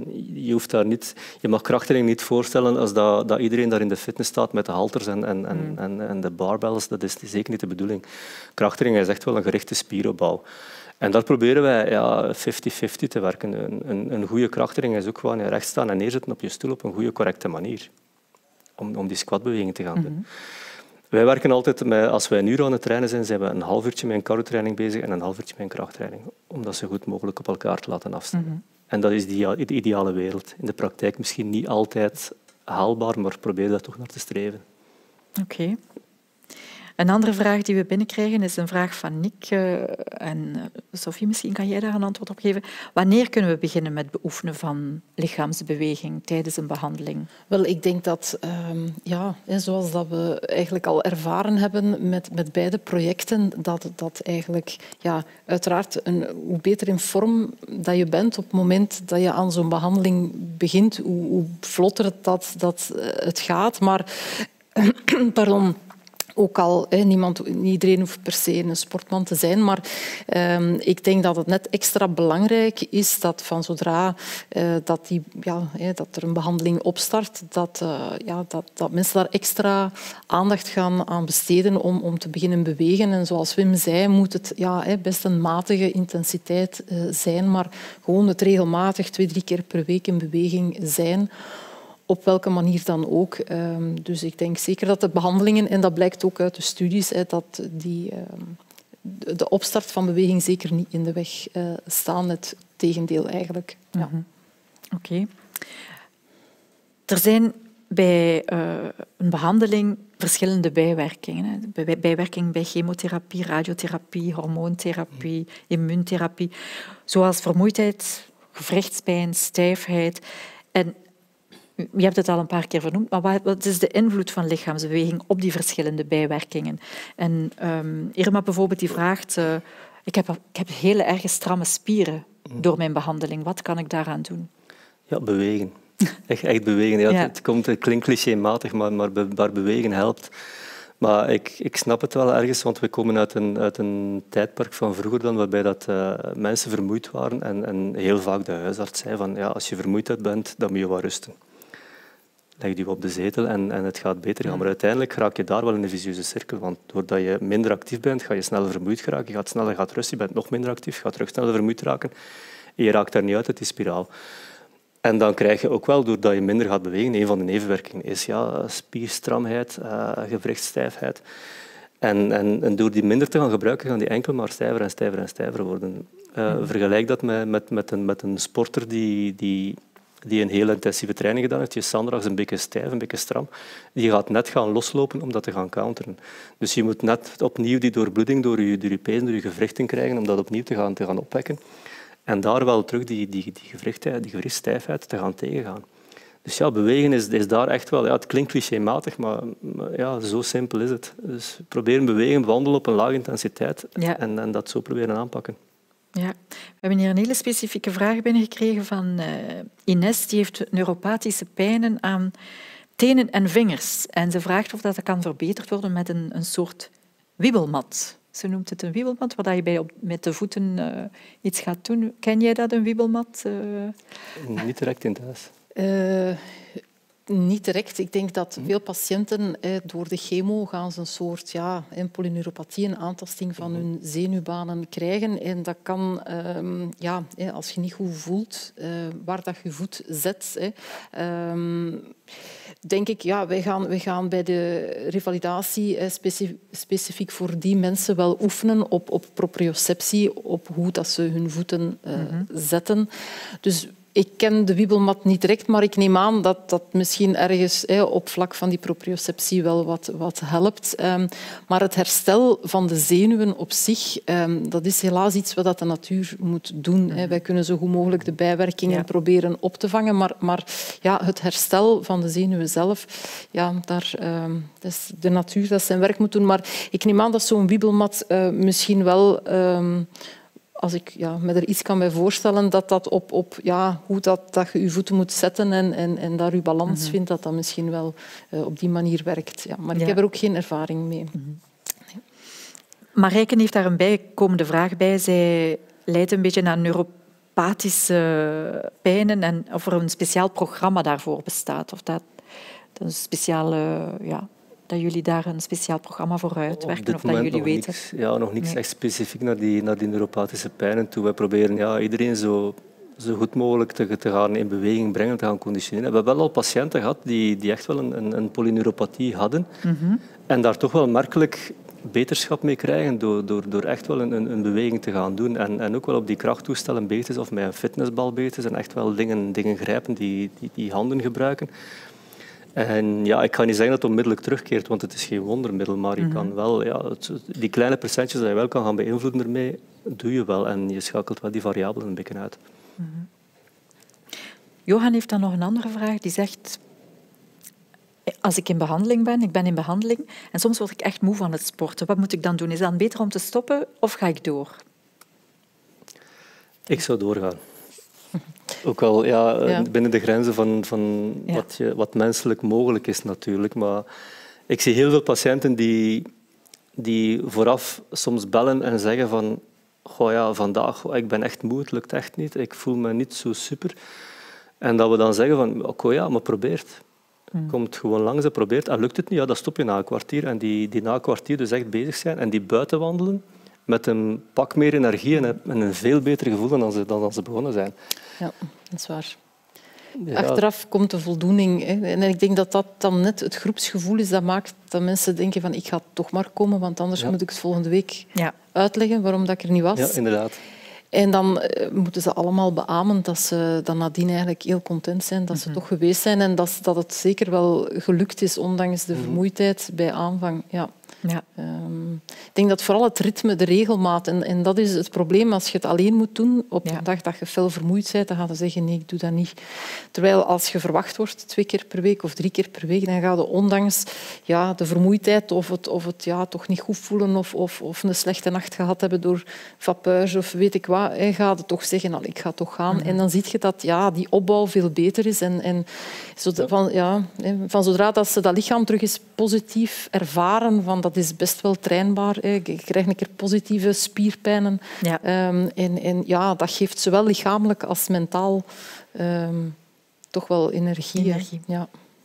Je mag krachttraining niet voorstellen als dat iedereen daar in de fitness staat met de halters en de barbells. Dat is zeker niet de bedoeling. Krachttraining is echt wel een gerichte spieropbouw. En daar proberen wij 50-50 te werken. Een goede krachttraining is ook gewoon recht staan en neerzetten op je stoel op een goede, correcte manier. Om die squatbeweging te gaan doen. Wij werken altijd als wij een uur aan het trainen zijn we een half uurtje met een cardio-training bezig en een half uurtje met een krachttraining. Om dat zo goed mogelijk op elkaar te laten afstemmen. En dat is de ideale wereld. In de praktijk misschien niet altijd haalbaar, maar probeer daar toch naar te streven. Oké. Een andere vraag die we binnenkrijgen is een vraag van Nick. En Sophie, misschien kan jij daar een antwoord op geven. Wanneer kunnen we beginnen met beoefenen van lichaamsbeweging tijdens een behandeling? Wel, ik denk dat, zoals dat we eigenlijk al ervaren hebben met beide projecten, dat eigenlijk, uiteraard, hoe beter in vorm dat je bent op het moment dat je aan zo'n behandeling begint, hoe vlotter dat het gaat. Maar, pardon... Ook al, niet iedereen hoeft per se een sportman te zijn, maar ik denk dat het net extra belangrijk is dat van zodra dat er een behandeling opstart, dat mensen daar extra aandacht gaan aan besteden om te beginnen bewegen. En zoals Wim zei, moet het best een matige intensiteit zijn, maar gewoon het regelmatig 2-3 keer per week in beweging zijn. Op welke manier dan ook. Dus ik denk zeker dat de behandelingen, en dat blijkt ook uit de studies, dat de opstart van beweging zeker niet in de weg staan. Het tegendeel eigenlijk. Ja. Oké. Er zijn bij een behandeling verschillende bijwerkingen. Bijwerkingen bij chemotherapie, radiotherapie, hormoontherapie, immuuntherapie, zoals vermoeidheid, gewrichtspijn, stijfheid. En je hebt het al een paar keer vernoemd, maar wat is de invloed van lichaamsbeweging op die verschillende bijwerkingen? En Irma bijvoorbeeld die vraagt, ik heb hele erg stramme spieren door mijn behandeling. Wat kan ik daaraan doen? Ja, bewegen. Echt bewegen. Ja, ja. Het klinkt clichématig, maar bewegen helpt. Maar ik snap het wel ergens, want we komen uit een tijdperk van vroeger dan, waarbij dat, mensen vermoeid waren en heel vaak de huisarts zei van ja, als je vermoeid bent, dan moet je wat rusten. Leg je op de zetel en het gaat beter gaan. Maar uiteindelijk raak je daar wel in een vicieuze cirkel. Want doordat je minder actief bent, ga je sneller vermoeid geraken. Je gaat sneller rusten, je bent nog minder actief, je gaat terug sneller vermoeid raken. En je raakt daar niet uit die spiraal. En dan krijg je ook wel, doordat je minder gaat bewegen, een van de nevenwerkingen is spierstramheid, gewrichtsstijfheid. En door die minder te gaan gebruiken, gaan die enkel maar stijver en stijver en stijver worden. Vergelijk dat met een sporter die een hele intensieve training gedaan heeft. Je is 's zondags een beetje stijf, een beetje stram. Die gaat net gaan loslopen om dat te gaan counteren. Dus je moet net opnieuw die doorbloeding door je pezen, door je gewrichten krijgen, om dat opnieuw te gaan opwekken. En daar wel terug die gewrichtsstijfheid te gaan tegengaan. Dus ja, bewegen is daar echt wel... Ja, het klinkt clichématig, maar ja, zo simpel is het. Dus proberen bewegen, wandelen op een lage intensiteit en dat zo proberen aanpakken. Ja, we hebben hier een hele specifieke vraag binnengekregen van Ines. Die heeft neuropathische pijnen aan tenen en vingers. En ze vraagt of dat kan verbeterd worden met een soort wiebelmat. Ze noemt het een wiebelmat, waar je met de voeten iets gaat doen. Ken jij dat, een wiebelmat? Niet direct in thuis. Niet direct. Ik denk dat veel patiënten door de chemo gaan ze een soort polyneuropathie, een aantasting van hun zenuwbanen krijgen. En dat kan, als je niet goed voelt waar dat je voet zet, denk ik, we gaan bij de revalidatie specifiek voor die mensen wel oefenen op proprioceptie, op hoe dat ze hun voeten zetten. Dus ik ken de wiebelmat niet direct, maar ik neem aan dat misschien ergens op vlak van die proprioceptie wel wat helpt. Maar het herstel van de zenuwen op zich, dat is helaas iets wat de natuur moet doen. Wij kunnen zo goed mogelijk de bijwerkingen proberen op te vangen, maar het herstel van de zenuwen zelf, daar is de natuur dat zijn werk moet doen. Maar ik neem aan dat zo'n wiebelmat misschien wel... Als ik me er iets kan bij voorstellen, dat op hoe dat je je voeten moet zetten en daar je balans vindt, dat misschien wel op die manier werkt. Ja, maar ik heb er ook geen ervaring mee. Nee. Marijke heeft daar een bijkomende vraag bij. Zij lijdt een beetje aan neuropathische pijnen en of er een speciaal programma daarvoor bestaat. Of dat een speciale... dat jullie daar een speciaal programma voor uitwerken, of dat jullie weten? Nog niks echt specifiek naar die neuropathische pijnen toe. We proberen iedereen zo goed mogelijk te gaan in beweging brengen, te gaan conditioneren. We hebben wel al patiënten gehad die echt wel een polyneuropathie hadden en daar toch wel merkelijk beterschap mee krijgen door echt wel een beweging te gaan doen. En ook wel op die krachttoestellen bezig is of met een fitnessbal bezig en echt wel dingen grijpen, die handen gebruiken. En ik ga niet zeggen dat het onmiddellijk terugkeert, want het is geen wondermiddel, maar je kan wel, die kleine percentjes dat je wel kan gaan beïnvloeden ermee, doe je wel. En je schakelt wel die variabelen een beetje uit. Johan heeft dan nog een andere vraag. Die zegt, als ik in behandeling ben, ik ben in behandeling, en soms word ik echt moe van het sporten. Wat moet ik dan doen? Is het dan beter om te stoppen of ga ik door? Ik zou doorgaan. Ook wel binnen de grenzen van wat menselijk mogelijk is natuurlijk. Maar ik zie heel veel patiënten die vooraf soms bellen en zeggen van vandaag, ik ben echt moe, het lukt echt niet, ik voel me niet zo super. En dat we dan zeggen van, maar probeert. Komt gewoon langs en probeert. En lukt het niet, dan stop je na een kwartier. En die na een kwartier dus echt bezig zijn en die buiten wandelen met een pak meer energie en een veel beter gevoel dan ze begonnen zijn. Ja, dat is waar. Achteraf komt de voldoening. En ik denk dat dan net het groepsgevoel is dat maakt dat mensen denken van ik ga toch maar komen, want anders moet ik het volgende week uitleggen waarom dat ik er niet was. Ja, inderdaad. En dan moeten ze allemaal beamen dat ze dan nadien eigenlijk heel content zijn dat ze toch geweest zijn en dat het zeker wel gelukt is, ondanks de vermoeidheid bij aanvang. Ja. Ja. Ik denk dat vooral het ritme, de regelmaat, en dat is het probleem als je het alleen moet doen. Op de dag dat je fel vermoeid bent, dan gaan ze zeggen nee, ik doe dat niet. Terwijl als je verwacht wordt 2 keer per week of 3 keer per week, dan ga je ondanks de vermoeidheid of het toch niet goed voelen of een slechte nacht gehad hebben door vapeurs of weet ik wat, ga je toch zeggen, ik ga toch gaan. En dan zie je dat die opbouw veel beter is. En van zodra dat ze dat lichaam terug eens positief ervaren, van dat is best wel trainbaar. Je krijgt een keer positieve spierpijnen. Ja. En dat geeft zowel lichamelijk als mentaal toch wel energie. Ja.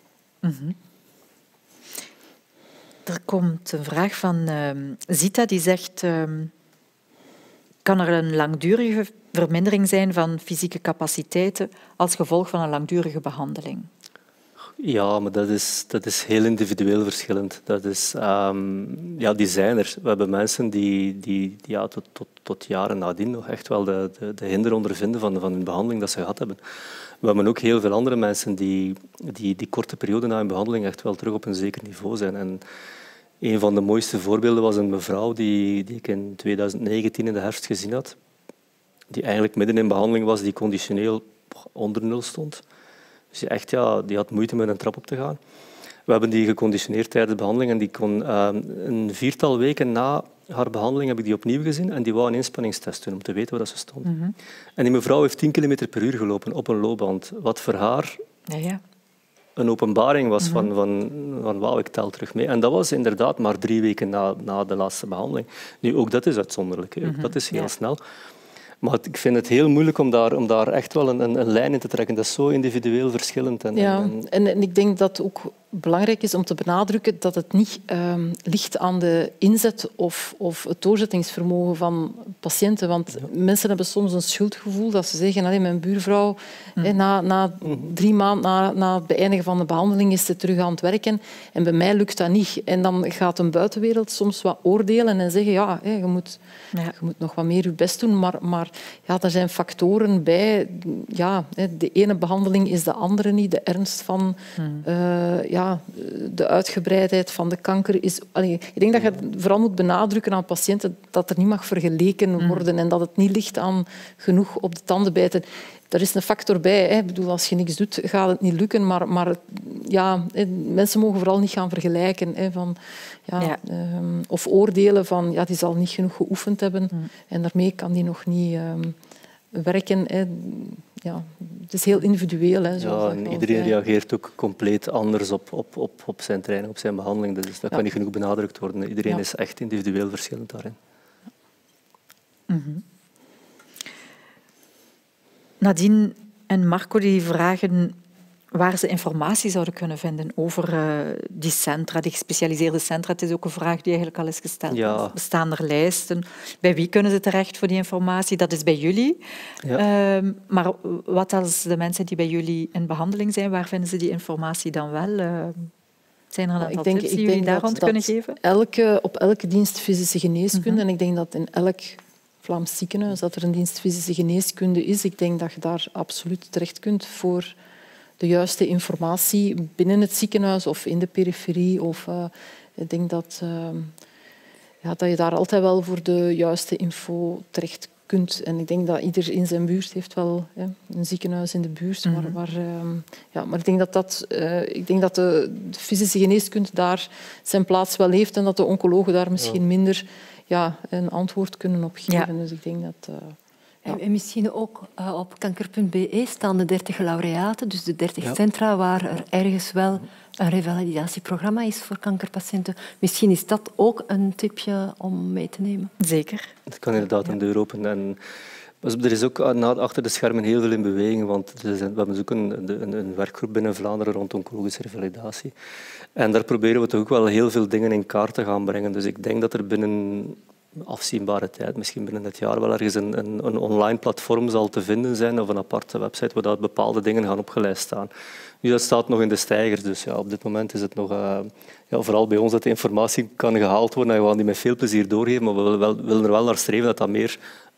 Er komt een vraag van Zita die zegt... kan er een langdurige vermindering zijn van fysieke capaciteiten als gevolg van een langdurige behandeling? Ja, maar dat is heel individueel verschillend. Dat is, die zijn er. We hebben mensen die tot jaren nadien nog echt wel de hinder ondervinden van hun behandeling dat ze gehad hebben. We hebben ook heel veel andere mensen die korte periode na hun behandeling echt wel terug op een zeker niveau zijn. En een van de mooiste voorbeelden was een mevrouw die ik in 2019 in de herfst gezien had, die eigenlijk midden in behandeling was, die conditioneel onder 0 stond. Dus die had moeite met een trap op te gaan. We hebben die geconditioneerd tijdens de behandeling en die kon een 4-tal weken na haar behandeling heb ik die opnieuw gezien en die wou een inspanningstest doen om te weten waar ze stond. En die mevrouw heeft 10 km per uur gelopen op een loopband, wat voor haar een openbaring was van wauw, ik tel terug mee. En dat was inderdaad maar 3 weken na de laatste behandeling. Nu, ook dat is uitzonderlijk, hè. Ook dat is heel snel. Maar ik vind het heel moeilijk om daar echt wel een lijn in te trekken. Dat is zo individueel verschillend. En ik denk dat het ook belangrijk is om te benadrukken dat het niet ligt aan de inzet of het doorzettingsvermogen van patiënten. Want mensen hebben soms een schuldgevoel dat ze zeggen, mijn buurvrouw, na 3 maanden na het beëindigen van de behandeling is ze terug aan het werken. En bij mij lukt dat niet. En dan gaat een buitenwereld soms wat oordelen en zeggen, je moet nog wat meer je best doen. Maar er zijn factoren bij. De ene behandeling is de andere niet. De ernst van de uitgebreidheid van de kanker is... Ik denk dat je vooral moet benadrukken aan patiënten dat er niet mag vergeleken worden en dat het niet ligt aan genoeg op de tanden bijten. Er is een factor bij. Ik bedoel, als je niks doet, gaat het niet lukken. Maar mensen mogen vooral niet gaan vergelijken. Of oordelen van die zal niet genoeg geoefend hebben en daarmee kan die nog niet werken. Het is heel individueel. En iedereen reageert ook compleet anders op zijn training, op zijn behandeling. Dus dat kan niet genoeg benadrukt worden. Iedereen is echt individueel verschillend daarin. Nadine en Marco die vragen waar ze informatie zouden kunnen vinden over die centra, die gespecialiseerde centra. Het is ook een vraag die eigenlijk al is gesteld. Ja. Bestaan er lijsten? Bij wie kunnen ze terecht voor die informatie? Dat is bij jullie. Ja. Maar wat als de mensen die bij jullie in behandeling zijn, waar vinden ze die informatie dan wel? Zijn er een aantal tips die jullie daar rond kunnen geven? Op elke dienst fysische geneeskunde, en ik denk dat in elk Vlaams ziekenhuis dat er een dienst fysische geneeskunde is. Ik denk dat je daar absoluut terecht kunt voor de juiste informatie binnen het ziekenhuis of in de periferie. Ik denk dat je daar altijd wel voor de juiste info terecht kunt. En ik denk dat ieder in zijn buurt heeft wel een ziekenhuis in de buurt. Maar ik denk dat de fysische geneeskunde daar zijn plaats wel heeft en dat de oncologen daar misschien minder een antwoord kunnen op geven. Ja. Dus ik denk dat... En misschien ook op kanker.be staan de 30 laureaten, dus de 30 centra waar er ergens wel een revalidatieprogramma is voor kankerpatiënten. Misschien is dat ook een tipje om mee te nemen. Zeker. Het kan inderdaad een deur openen. En er is ook achter de schermen heel veel in beweging, want we hebben ook een werkgroep binnen Vlaanderen rond oncologische revalidatie. En daar proberen we toch ook wel heel veel dingen in kaart te gaan brengen. Dus ik denk dat er binnen afzienbare tijd, misschien binnen het jaar, wel ergens een online platform zal te vinden zijn of een aparte website waar bepaalde dingen gaan opgelijst staan. Nu, dat staat nog in de steigers, dus op dit moment is het nog... vooral bij ons dat de informatie kan gehaald worden en we gaan die met veel plezier doorgeven, maar we willen er wel naar streven dat dat meer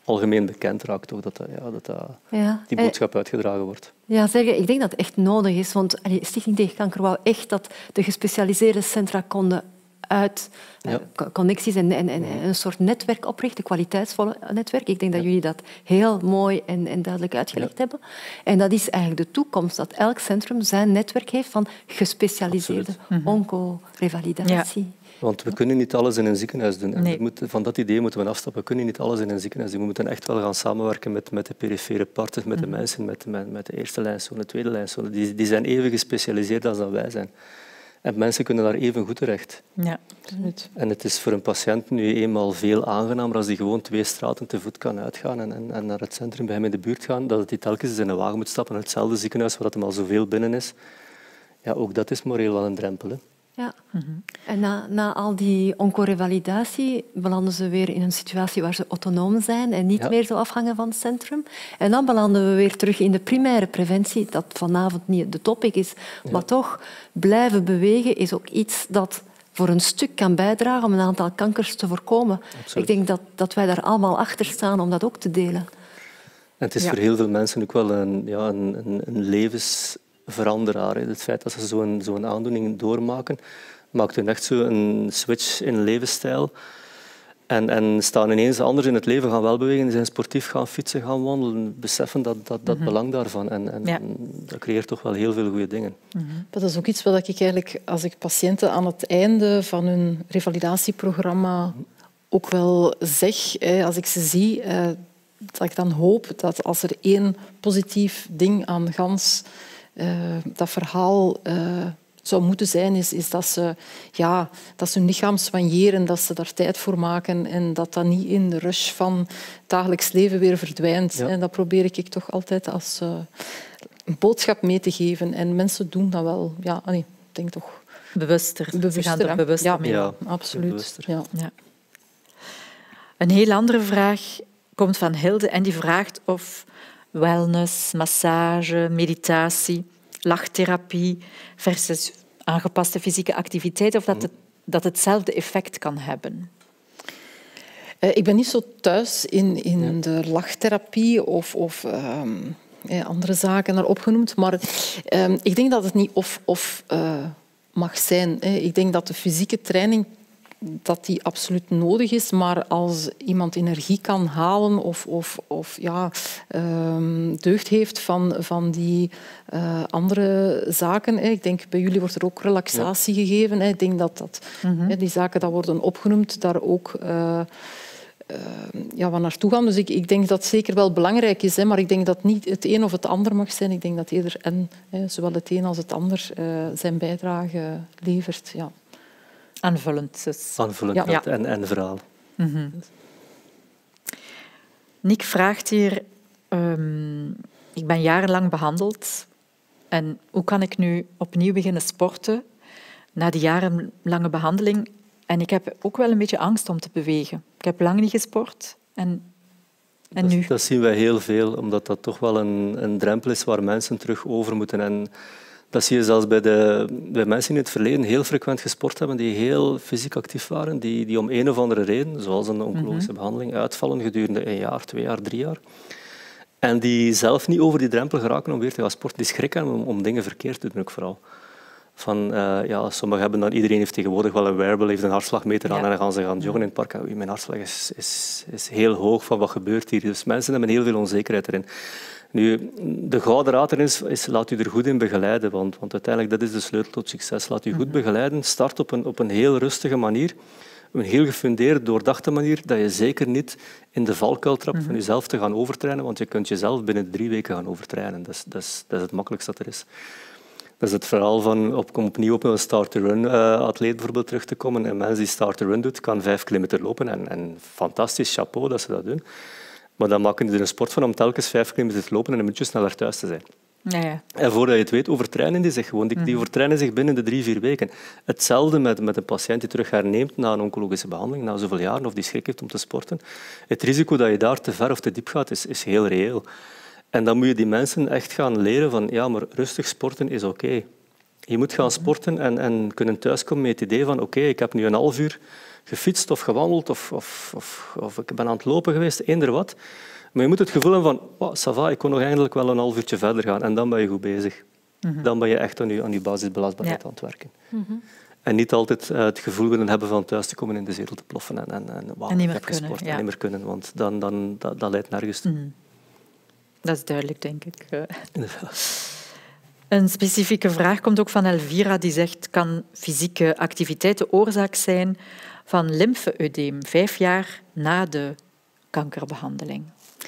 algemeen bekend raakt, toch, dat die boodschap uitgedragen wordt. Ja, Serge, ik denk dat het echt nodig is. Want Stichting Tegen Kanker wou echt dat de gespecialiseerde centra konden uit connecties en een soort netwerk oprichten, kwaliteitsvolle netwerk. Ik denk dat jullie dat heel mooi en duidelijk uitgelegd hebben. En dat is eigenlijk de toekomst, dat elk centrum zijn netwerk heeft van gespecialiseerde oncorevalidatie. Ja. Want we kunnen niet alles in een ziekenhuis doen. En van dat idee moeten we afstappen. We kunnen niet alles in een ziekenhuis doen. We moeten echt wel gaan samenwerken met de perifere partners, met de mensen, met de eerste lijnzone, de tweede lijnzone. Die zijn even gespecialiseerd als dat wij zijn. En mensen kunnen daar even goed terecht. Ja, absoluut. En het is voor een patiënt nu eenmaal veel aangenamer als hij gewoon 2 straten te voet kan uitgaan en naar het centrum bij hem in de buurt gaan, dat hij telkens in een wagen moet stappen naar hetzelfde ziekenhuis waar er al zoveel binnen is. Ja, ook dat is moreel wel een drempel. Hè. Ja. En na al die oncorevalidatie belanden ze weer in een situatie waar ze autonoom zijn en niet meer zo afhangen van het centrum. En dan belanden we weer terug in de primaire preventie, dat vanavond niet de topic is, maar toch blijven bewegen is ook iets dat voor een stuk kan bijdragen om een aantal kankers te voorkomen. Absoluut. Ik denk dat wij daar allemaal achter staan om dat ook te delen. En het is voor heel veel mensen ook wel een levensveranderaar. Het feit dat ze zo'n aandoening doormaken, maakt hun echt zo een switch in levensstijl. En staan ineens anders in het leven, gaan wel bewegen, zijn sportief, gaan fietsen, gaan wandelen, beseffen dat belang daarvan. En dat creëert toch wel heel veel goede dingen. Dat is ook iets wat ik eigenlijk, als ik patiënten aan het einde van hun revalidatieprogramma ook wel zeg, als ik ze zie, dat ik dan hoop dat als er 1 positief ding aan gans dat verhaal zou moeten zijn, is dat ze hun lichaam soigneren, dat ze daar tijd voor maken en dat dat niet in de rush van het dagelijks leven weer verdwijnt. Ja. En dat probeer ik toch altijd als een boodschap mee te geven. En mensen doen dat wel. Ja, ik denk toch... Bewuster. Ze gaan er bewuster mee. Ja, absoluut. Ja. Ja. Een heel andere vraag komt van Hilde en die vraagt of wellness, massage, meditatie, lachtherapie versus aangepaste fysieke activiteit, of dat hetzelfde effect kan hebben. Ik ben niet zo thuis in de lachtherapie of andere zaken daar opgenoemd, maar ik denk dat het niet of mag zijn. Ik denk dat de fysieke training dat die absoluut nodig is, maar als iemand energie kan halen of deugd heeft van die andere zaken. Ik denk, bij jullie wordt er ook relaxatie gegeven. Ik denk dat die zaken dat worden opgenoemd, daar ook wat naartoe gaan. Dus ik denk dat het zeker wel belangrijk is, maar ik denk dat niet het een of het ander mag zijn. Ik denk dat eerder zowel het een als het ander zijn bijdrage levert. Ja. Aanvullend. Dus. Aanvullend en verhaal. Nick vraagt hier, ik ben jarenlang behandeld en hoe kan ik nu opnieuw beginnen sporten na die jarenlange behandeling? En ik heb ook wel een beetje angst om te bewegen. Ik heb lang niet gesport en nu? Dat zien wij heel veel, omdat dat toch wel een drempel is waar mensen terug over moeten. En dat zie je zelfs bij mensen die in het verleden heel frequent gesport hebben, die heel fysiek actief waren, die om een of andere reden, zoals een oncologische behandeling, uitvallen gedurende 1 jaar, 2 jaar, 3 jaar. En die zelf niet over die drempel geraken om weer te gaan sporten. Die schrikken om dingen verkeerd te doen, ook vooral. Sommigen hebben dan, iedereen heeft tegenwoordig wel een wearable, heeft een hartslagmeter aan en dan gaan ze gaan joggen in het park. En, mijn hartslag is heel hoog, van wat gebeurt hier? Dus mensen hebben heel veel onzekerheid erin. Nu, de gouden raad erin is laat u er goed in begeleiden, want uiteindelijk dat is de sleutel tot succes. Laat u goed begeleiden, start op een heel rustige manier, een heel gefundeerde, doordachte manier, dat je zeker niet in de valkuil trapt van jezelf te gaan overtrainen, want je kunt jezelf binnen 3 weken gaan overtrainen. Dat is het makkelijkste dat er is. Dat is het verhaal van opnieuw op een start-to-run-atleet bijvoorbeeld terug te komen. Een mens die start-to-run doet, kan 5 kilometer lopen en fantastisch, chapeau dat ze dat doen. Maar dan maken die er een sport van om telkens 5 kilometer te lopen en een minuutje sneller thuis te zijn. Ja. En voordat je het weet, overtrainen die zich gewoon. Die overtrainen zich binnen de 3-4 weken. Hetzelfde met een patiënt die terug herneemt na een oncologische behandeling, na zoveel jaren, of die schrik heeft om te sporten. Het risico dat je daar te ver of te diep gaat, is heel reëel. En dan moet je die mensen echt gaan leren van, ja, maar rustig sporten is oké. Je moet gaan sporten en kunnen thuiskomen met het idee van oké, ik heb nu een half uur gefietst of gewandeld of ik ben aan het lopen geweest, eender wat. Maar je moet het gevoel hebben van ça va, ik kon nog eindelijk wel een half uurtje verder gaan en dan ben je goed bezig. Dan ben je echt aan je basisbelastbaarheid aan het werken. En niet altijd het gevoel willen hebben van thuis te komen in de zetel te ploffen en niet ik meer heb gesport en niet meer kunnen, want dat leidt nergens toe. Dat is duidelijk, denk ik. Een specifieke vraag komt ook van Elvira, die zegt: kan fysieke activiteit de oorzaak zijn van lymfedeem 5 jaar na de kankerbehandeling?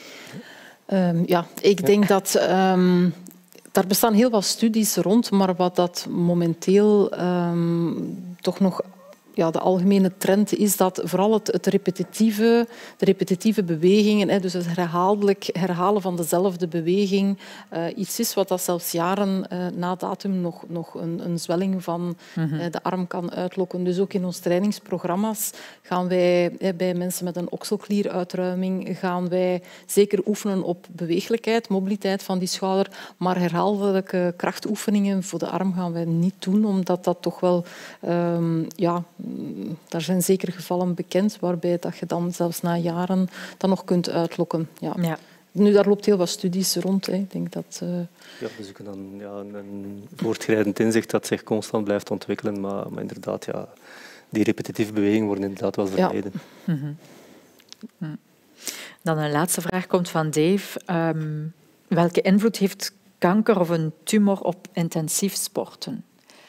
Ik denk dat... Daar bestaan heel wat studies rond, maar wat dat momenteel toch nog de algemene trend is, dat vooral de repetitieve bewegingen, dus het herhaaldelijk herhalen van dezelfde beweging, iets is wat dat zelfs jaren na datum nog een zwelling van de arm kan uitlokken. Dus ook in ons trainingsprogramma's gaan wij bij mensen met een okselklieruitruiming gaan wij zeker oefenen op beweeglijkheid, mobiliteit van die schouder, maar herhaaldelijke krachtoefeningen voor de arm gaan wij niet doen, omdat dat toch wel... Daar zijn zeker gevallen bekend waarbij dat je dan zelfs na jaren dat nog kunt uitlokken. Ja. Nu, daar loopt heel wat studies rond. Hè. Ik denk dat... we zoeken dan een voortschrijdend inzicht dat zich constant blijft ontwikkelen, maar inderdaad, die repetitieve bewegingen worden inderdaad wel vermeden. Dan een laatste vraag komt van Dave. Welke invloed heeft kanker of een tumor op intensief sporten?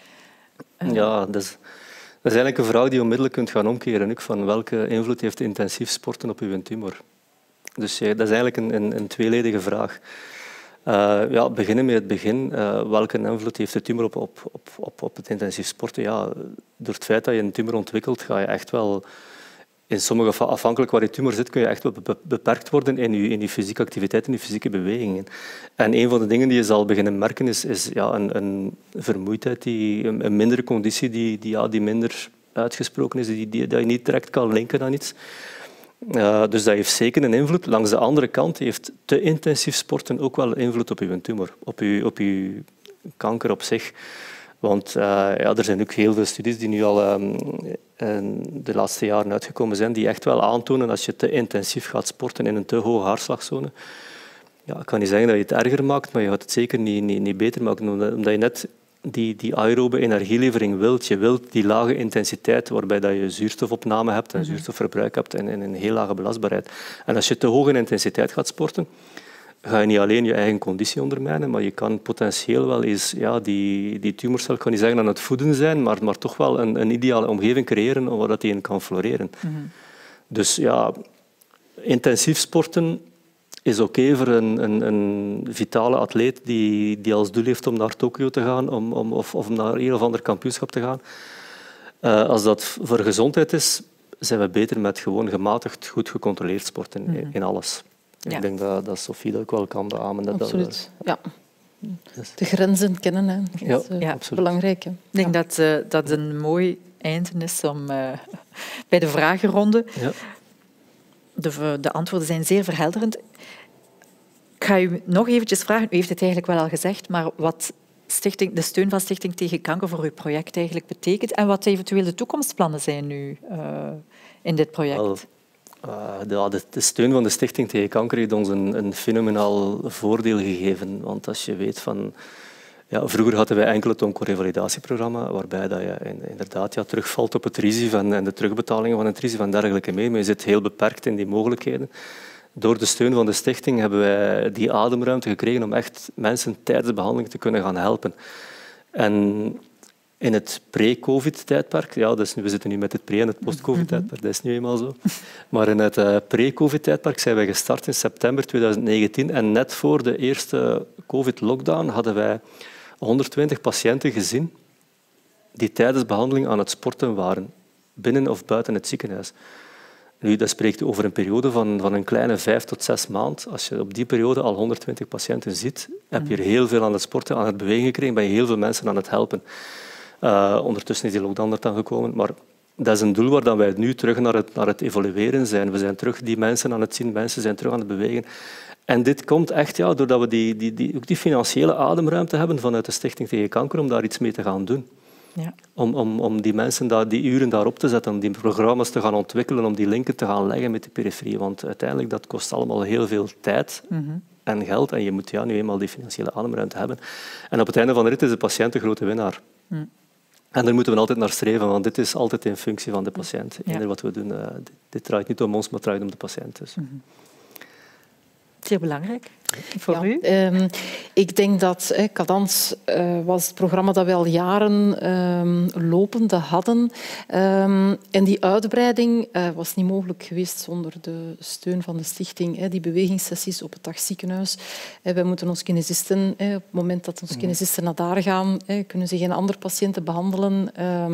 Dat is eigenlijk een vraag die je onmiddellijk kunt gaan omkeren. Ook van welke invloed heeft intensief sporten op uw tumor? Dus dat is eigenlijk een tweeledige vraag. Beginnen met het begin. Welke invloed heeft de tumor op het intensief sporten? Door het feit dat je een tumor ontwikkelt, ga je echt wel... In sommige, afhankelijk waar je tumor zit, kun je echt wel beperkt worden in je fysieke activiteit en je fysieke bewegingen. En een van de dingen die je zal beginnen merken is een vermoeidheid, een mindere conditie die minder uitgesproken is, dat je niet direct kan linken aan iets. Dus dat heeft zeker een invloed. Langs de andere kant heeft te intensief sporten ook wel invloed op je tumor, op je kanker op zich. Want er zijn ook heel veel studies die nu al de laatste jaren uitgekomen zijn, die echt wel aantonen als je te intensief gaat sporten in een te hoge hartslagzone. Ik kan niet zeggen dat je het erger maakt, maar je gaat het zeker niet beter maken, omdat je net die aerobe energielevering wilt. Je wilt die lage intensiteit waarbij dat je zuurstofopname hebt en zuurstofverbruik hebt en een heel lage belastbaarheid. En als je te hoge intensiteit gaat sporten, ga je niet alleen je eigen conditie ondermijnen, maar je kan potentieel wel eens die tumorcel, ik kan niet zeggen aan het voeden zijn, maar toch wel een ideale omgeving creëren waar die in kan floreren. Dus intensief sporten is oké voor een vitale atleet die als doel heeft om naar Tokio te gaan of naar een of ander kampioenschap te gaan. Als dat voor gezondheid is, zijn we beter met gewoon gematigd, goed gecontroleerd sporten in alles. Ik denk dat Sophie dat ook wel kan beamen. Absoluut, De grenzen kennen, hè. Dat is belangrijk. Hè. Ik denk dat een mooi einde is om bij de vragenronde. De antwoorden zijn zeer verhelderend. Ik ga u nog eventjes vragen, u heeft het eigenlijk wel al gezegd, maar wat de steun van Stichting Tegen Kanker voor uw project eigenlijk betekent en wat eventueel de toekomstplannen zijn nu in dit project. De steun van de Stichting Tegen Kanker heeft ons een fenomenaal voordeel gegeven. Want als je weet van... vroeger hadden wij enkel het oncorevalidatieprogramma, waarbij dat je inderdaad terugvalt op het risico en de terugbetalingen van het risico en dergelijke mee. Maar je zit heel beperkt in die mogelijkheden. Door de steun van de stichting hebben wij die ademruimte gekregen om echt mensen tijdens de behandeling te kunnen gaan helpen. En in het pre-COVID-tijdperk, dus we zitten nu met het pre- en het post-COVID-tijdperk, dat is nu eenmaal zo. Maar in het pre-COVID-tijdperk zijn wij gestart in september 2019 en net voor de eerste COVID-lockdown hadden wij 120 patiënten gezien die tijdens behandeling aan het sporten waren, binnen of buiten het ziekenhuis. Nu, dat spreekt over een periode van een kleine 5 tot 6 maanden. Als je op die periode al 120 patiënten ziet, heb je er heel veel aan het sporten, aan het bewegen gekregen, ben je heel veel mensen aan het helpen. Ondertussen is die lockdown er dan gekomen, maar dat is een doel waar dan wij nu terug naar het evolueren zijn. We zijn terug die mensen aan het zien, mensen zijn terug aan het bewegen. En dit komt echt doordat we ook die financiële ademruimte hebben vanuit de Stichting tegen Kanker om daar iets mee te gaan doen. Ja. Om die mensen die uren daarop te zetten, om die programma's te gaan ontwikkelen, om die linken te gaan leggen met de periferie. Want uiteindelijk dat kost allemaal heel veel tijd en geld. En je moet nu eenmaal die financiële ademruimte hebben. En op het einde van de rit is de patiënt de grote winnaar. En daar moeten we altijd naar streven, want dit is altijd in functie van de patiënt. Eender wat we doen, dit draait niet om ons, maar het draait om de patiënt. Dus. Zeer belangrijk voor u. Ik denk dat Cadans was het programma dat we al jaren lopende hadden. En die uitbreiding was niet mogelijk geweest zonder de steun van de stichting. Die bewegingssessies op het dagziekenhuis. Wij moeten ons kinesisten, op het moment dat onze kinesisten naar daar gaan, kunnen ze geen andere patiënten behandelen.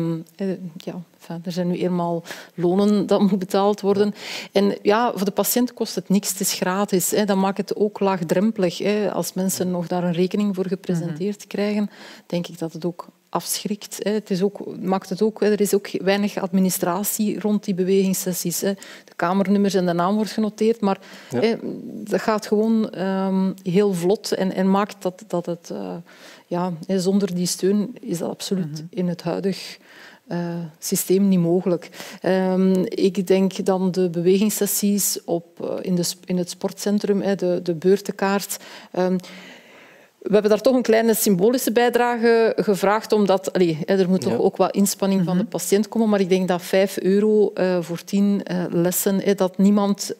Er zijn nu eenmaal lonen dat moet betaald worden. En voor de patiënt kost het niks, het is gratis. Dat maakt het ook laagdrempelig. Als mensen nog daar een rekening voor gepresenteerd krijgen, denk ik dat het ook afschrikt. Het is ook, maakt het ook, er is ook weinig administratie rond die bewegingssessies. De kamernummers en de naam wordt genoteerd, maar dat gaat gewoon heel vlot en maakt dat het... zonder die steun is dat absoluut in het huidig systeem niet mogelijk. Ik denk dan de bewegingssessies in het sportcentrum, de beurtenkaart. We hebben daar toch een kleine symbolische bijdrage gevraagd, omdat er moet toch ook wat inspanning van de patiënt komen. Maar ik denk dat €5 voor 10 lessen, dat niemand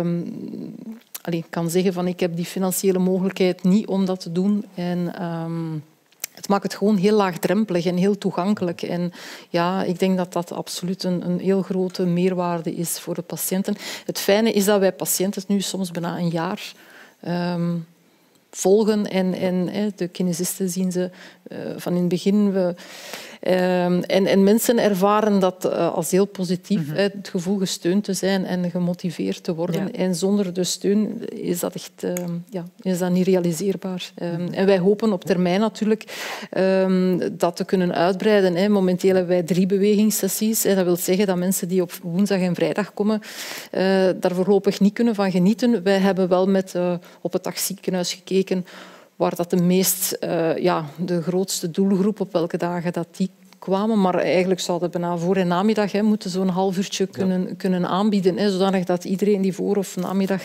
kan zeggen van ik heb die financiële mogelijkheid niet om dat te doen. En het maakt het gewoon heel laagdrempelig en heel toegankelijk. En ik denk dat dat absoluut een heel grote meerwaarde is voor de patiënten. Het fijne is dat wij patiënten nu soms bijna een jaar volgen en de kinesisten zien ze van in het begin. En mensen ervaren dat als heel positief, het gevoel gesteund te zijn en gemotiveerd te worden. En zonder de steun is dat echt is dat niet realiseerbaar. En wij hopen op termijn natuurlijk dat te kunnen uitbreiden. Momenteel hebben wij 3 bewegingssessies. Dat wil zeggen dat mensen die op woensdag en vrijdag komen daar voorlopig niet kunnen van genieten. Wij hebben wel op het dagziekenhuis gekeken waar dat de grootste doelgroep op welke dagen dat die kwamen. Maar eigenlijk zouden we bijna voor- en namiddag moeten zo'n half uurtje kunnen aanbieden, zodanig dat iedereen die voor- of namiddag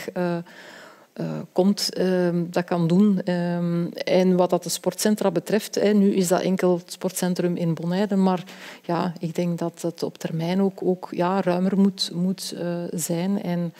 komt, dat kan doen. En wat dat de sportcentra betreft, nu is dat enkel het sportcentrum in Bonheiden, maar ik denk dat het op termijn ook ruimer moet zijn. En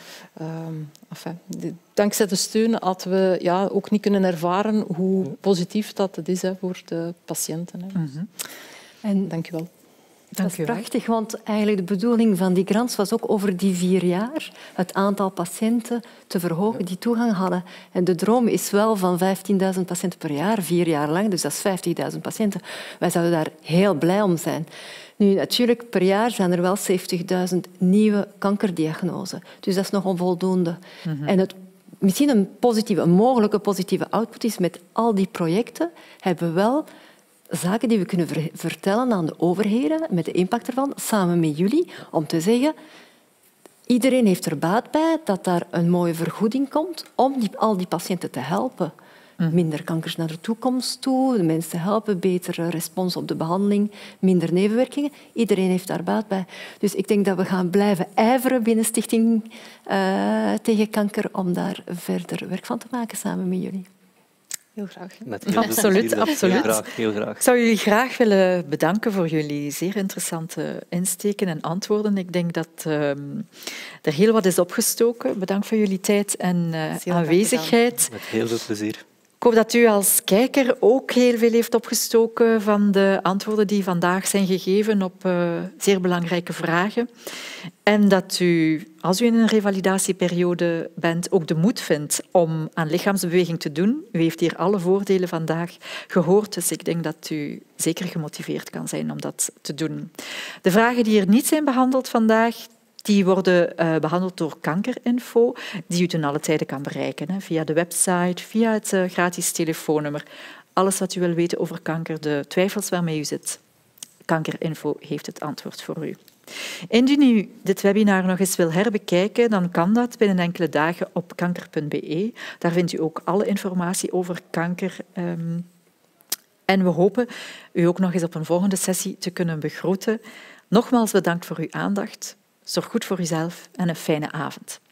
dankzij de steun hadden we ook niet kunnen ervaren hoe positief dat het is voor de patiënten. En dank u wel. Dat is prachtig, want eigenlijk de bedoeling van die grants was ook over die 4 jaar het aantal patiënten te verhogen die toegang hadden. En de droom is wel van 15.000 patiënten per jaar, 4 jaar lang, dus dat is 50.000 patiënten. Wij zouden daar heel blij om zijn. Nu, natuurlijk, per jaar zijn er wel 70.000 nieuwe kankerdiagnoses. Dus dat is nog onvoldoende. En misschien een mogelijke positieve output is met al die projecten hebben we wel zaken die we kunnen vertellen aan de overheden, met de impact ervan, samen met jullie, om te zeggen, iedereen heeft er baat bij dat daar een mooie vergoeding komt om al die patiënten te helpen. Minder kankers naar de toekomst toe, de mensen helpen, betere respons op de behandeling, minder nevenwerkingen. Iedereen heeft daar baat bij. Dus ik denk dat we gaan blijven ijveren binnen Stichting tegen Kanker om daar verder werk van te maken samen met jullie. Heel graag. Absoluut. Heel graag. Ik zou jullie graag willen bedanken voor jullie zeer interessante insteken en antwoorden. Ik denk dat er heel wat is opgestoken. Bedankt voor jullie tijd en aanwezigheid. Met heel veel plezier. Ik hoop dat u als kijker ook heel veel heeft opgestoken van de antwoorden die vandaag zijn gegeven op zeer belangrijke vragen. En dat u, als u in een revalidatieperiode bent, ook de moed vindt om aan lichaamsbeweging te doen. U heeft hier alle voordelen vandaag gehoord, dus ik denk dat u zeker gemotiveerd kan zijn om dat te doen. De vragen die hier niet zijn behandeld vandaag, die worden behandeld door Kankerinfo, die u ten alle tijde kan bereiken. Via de website, via het gratis telefoonnummer. Alles wat u wil weten over kanker, de twijfels waarmee u zit. Kankerinfo heeft het antwoord voor u. Indien u dit webinar nog eens wil herbekijken, dan kan dat binnen enkele dagen op kanker.be. Daar vindt u ook alle informatie over kanker. En we hopen u ook nog eens op een volgende sessie te kunnen begroeten. Nogmaals bedankt voor uw aandacht. Zorg goed voor uzelf en een fijne avond.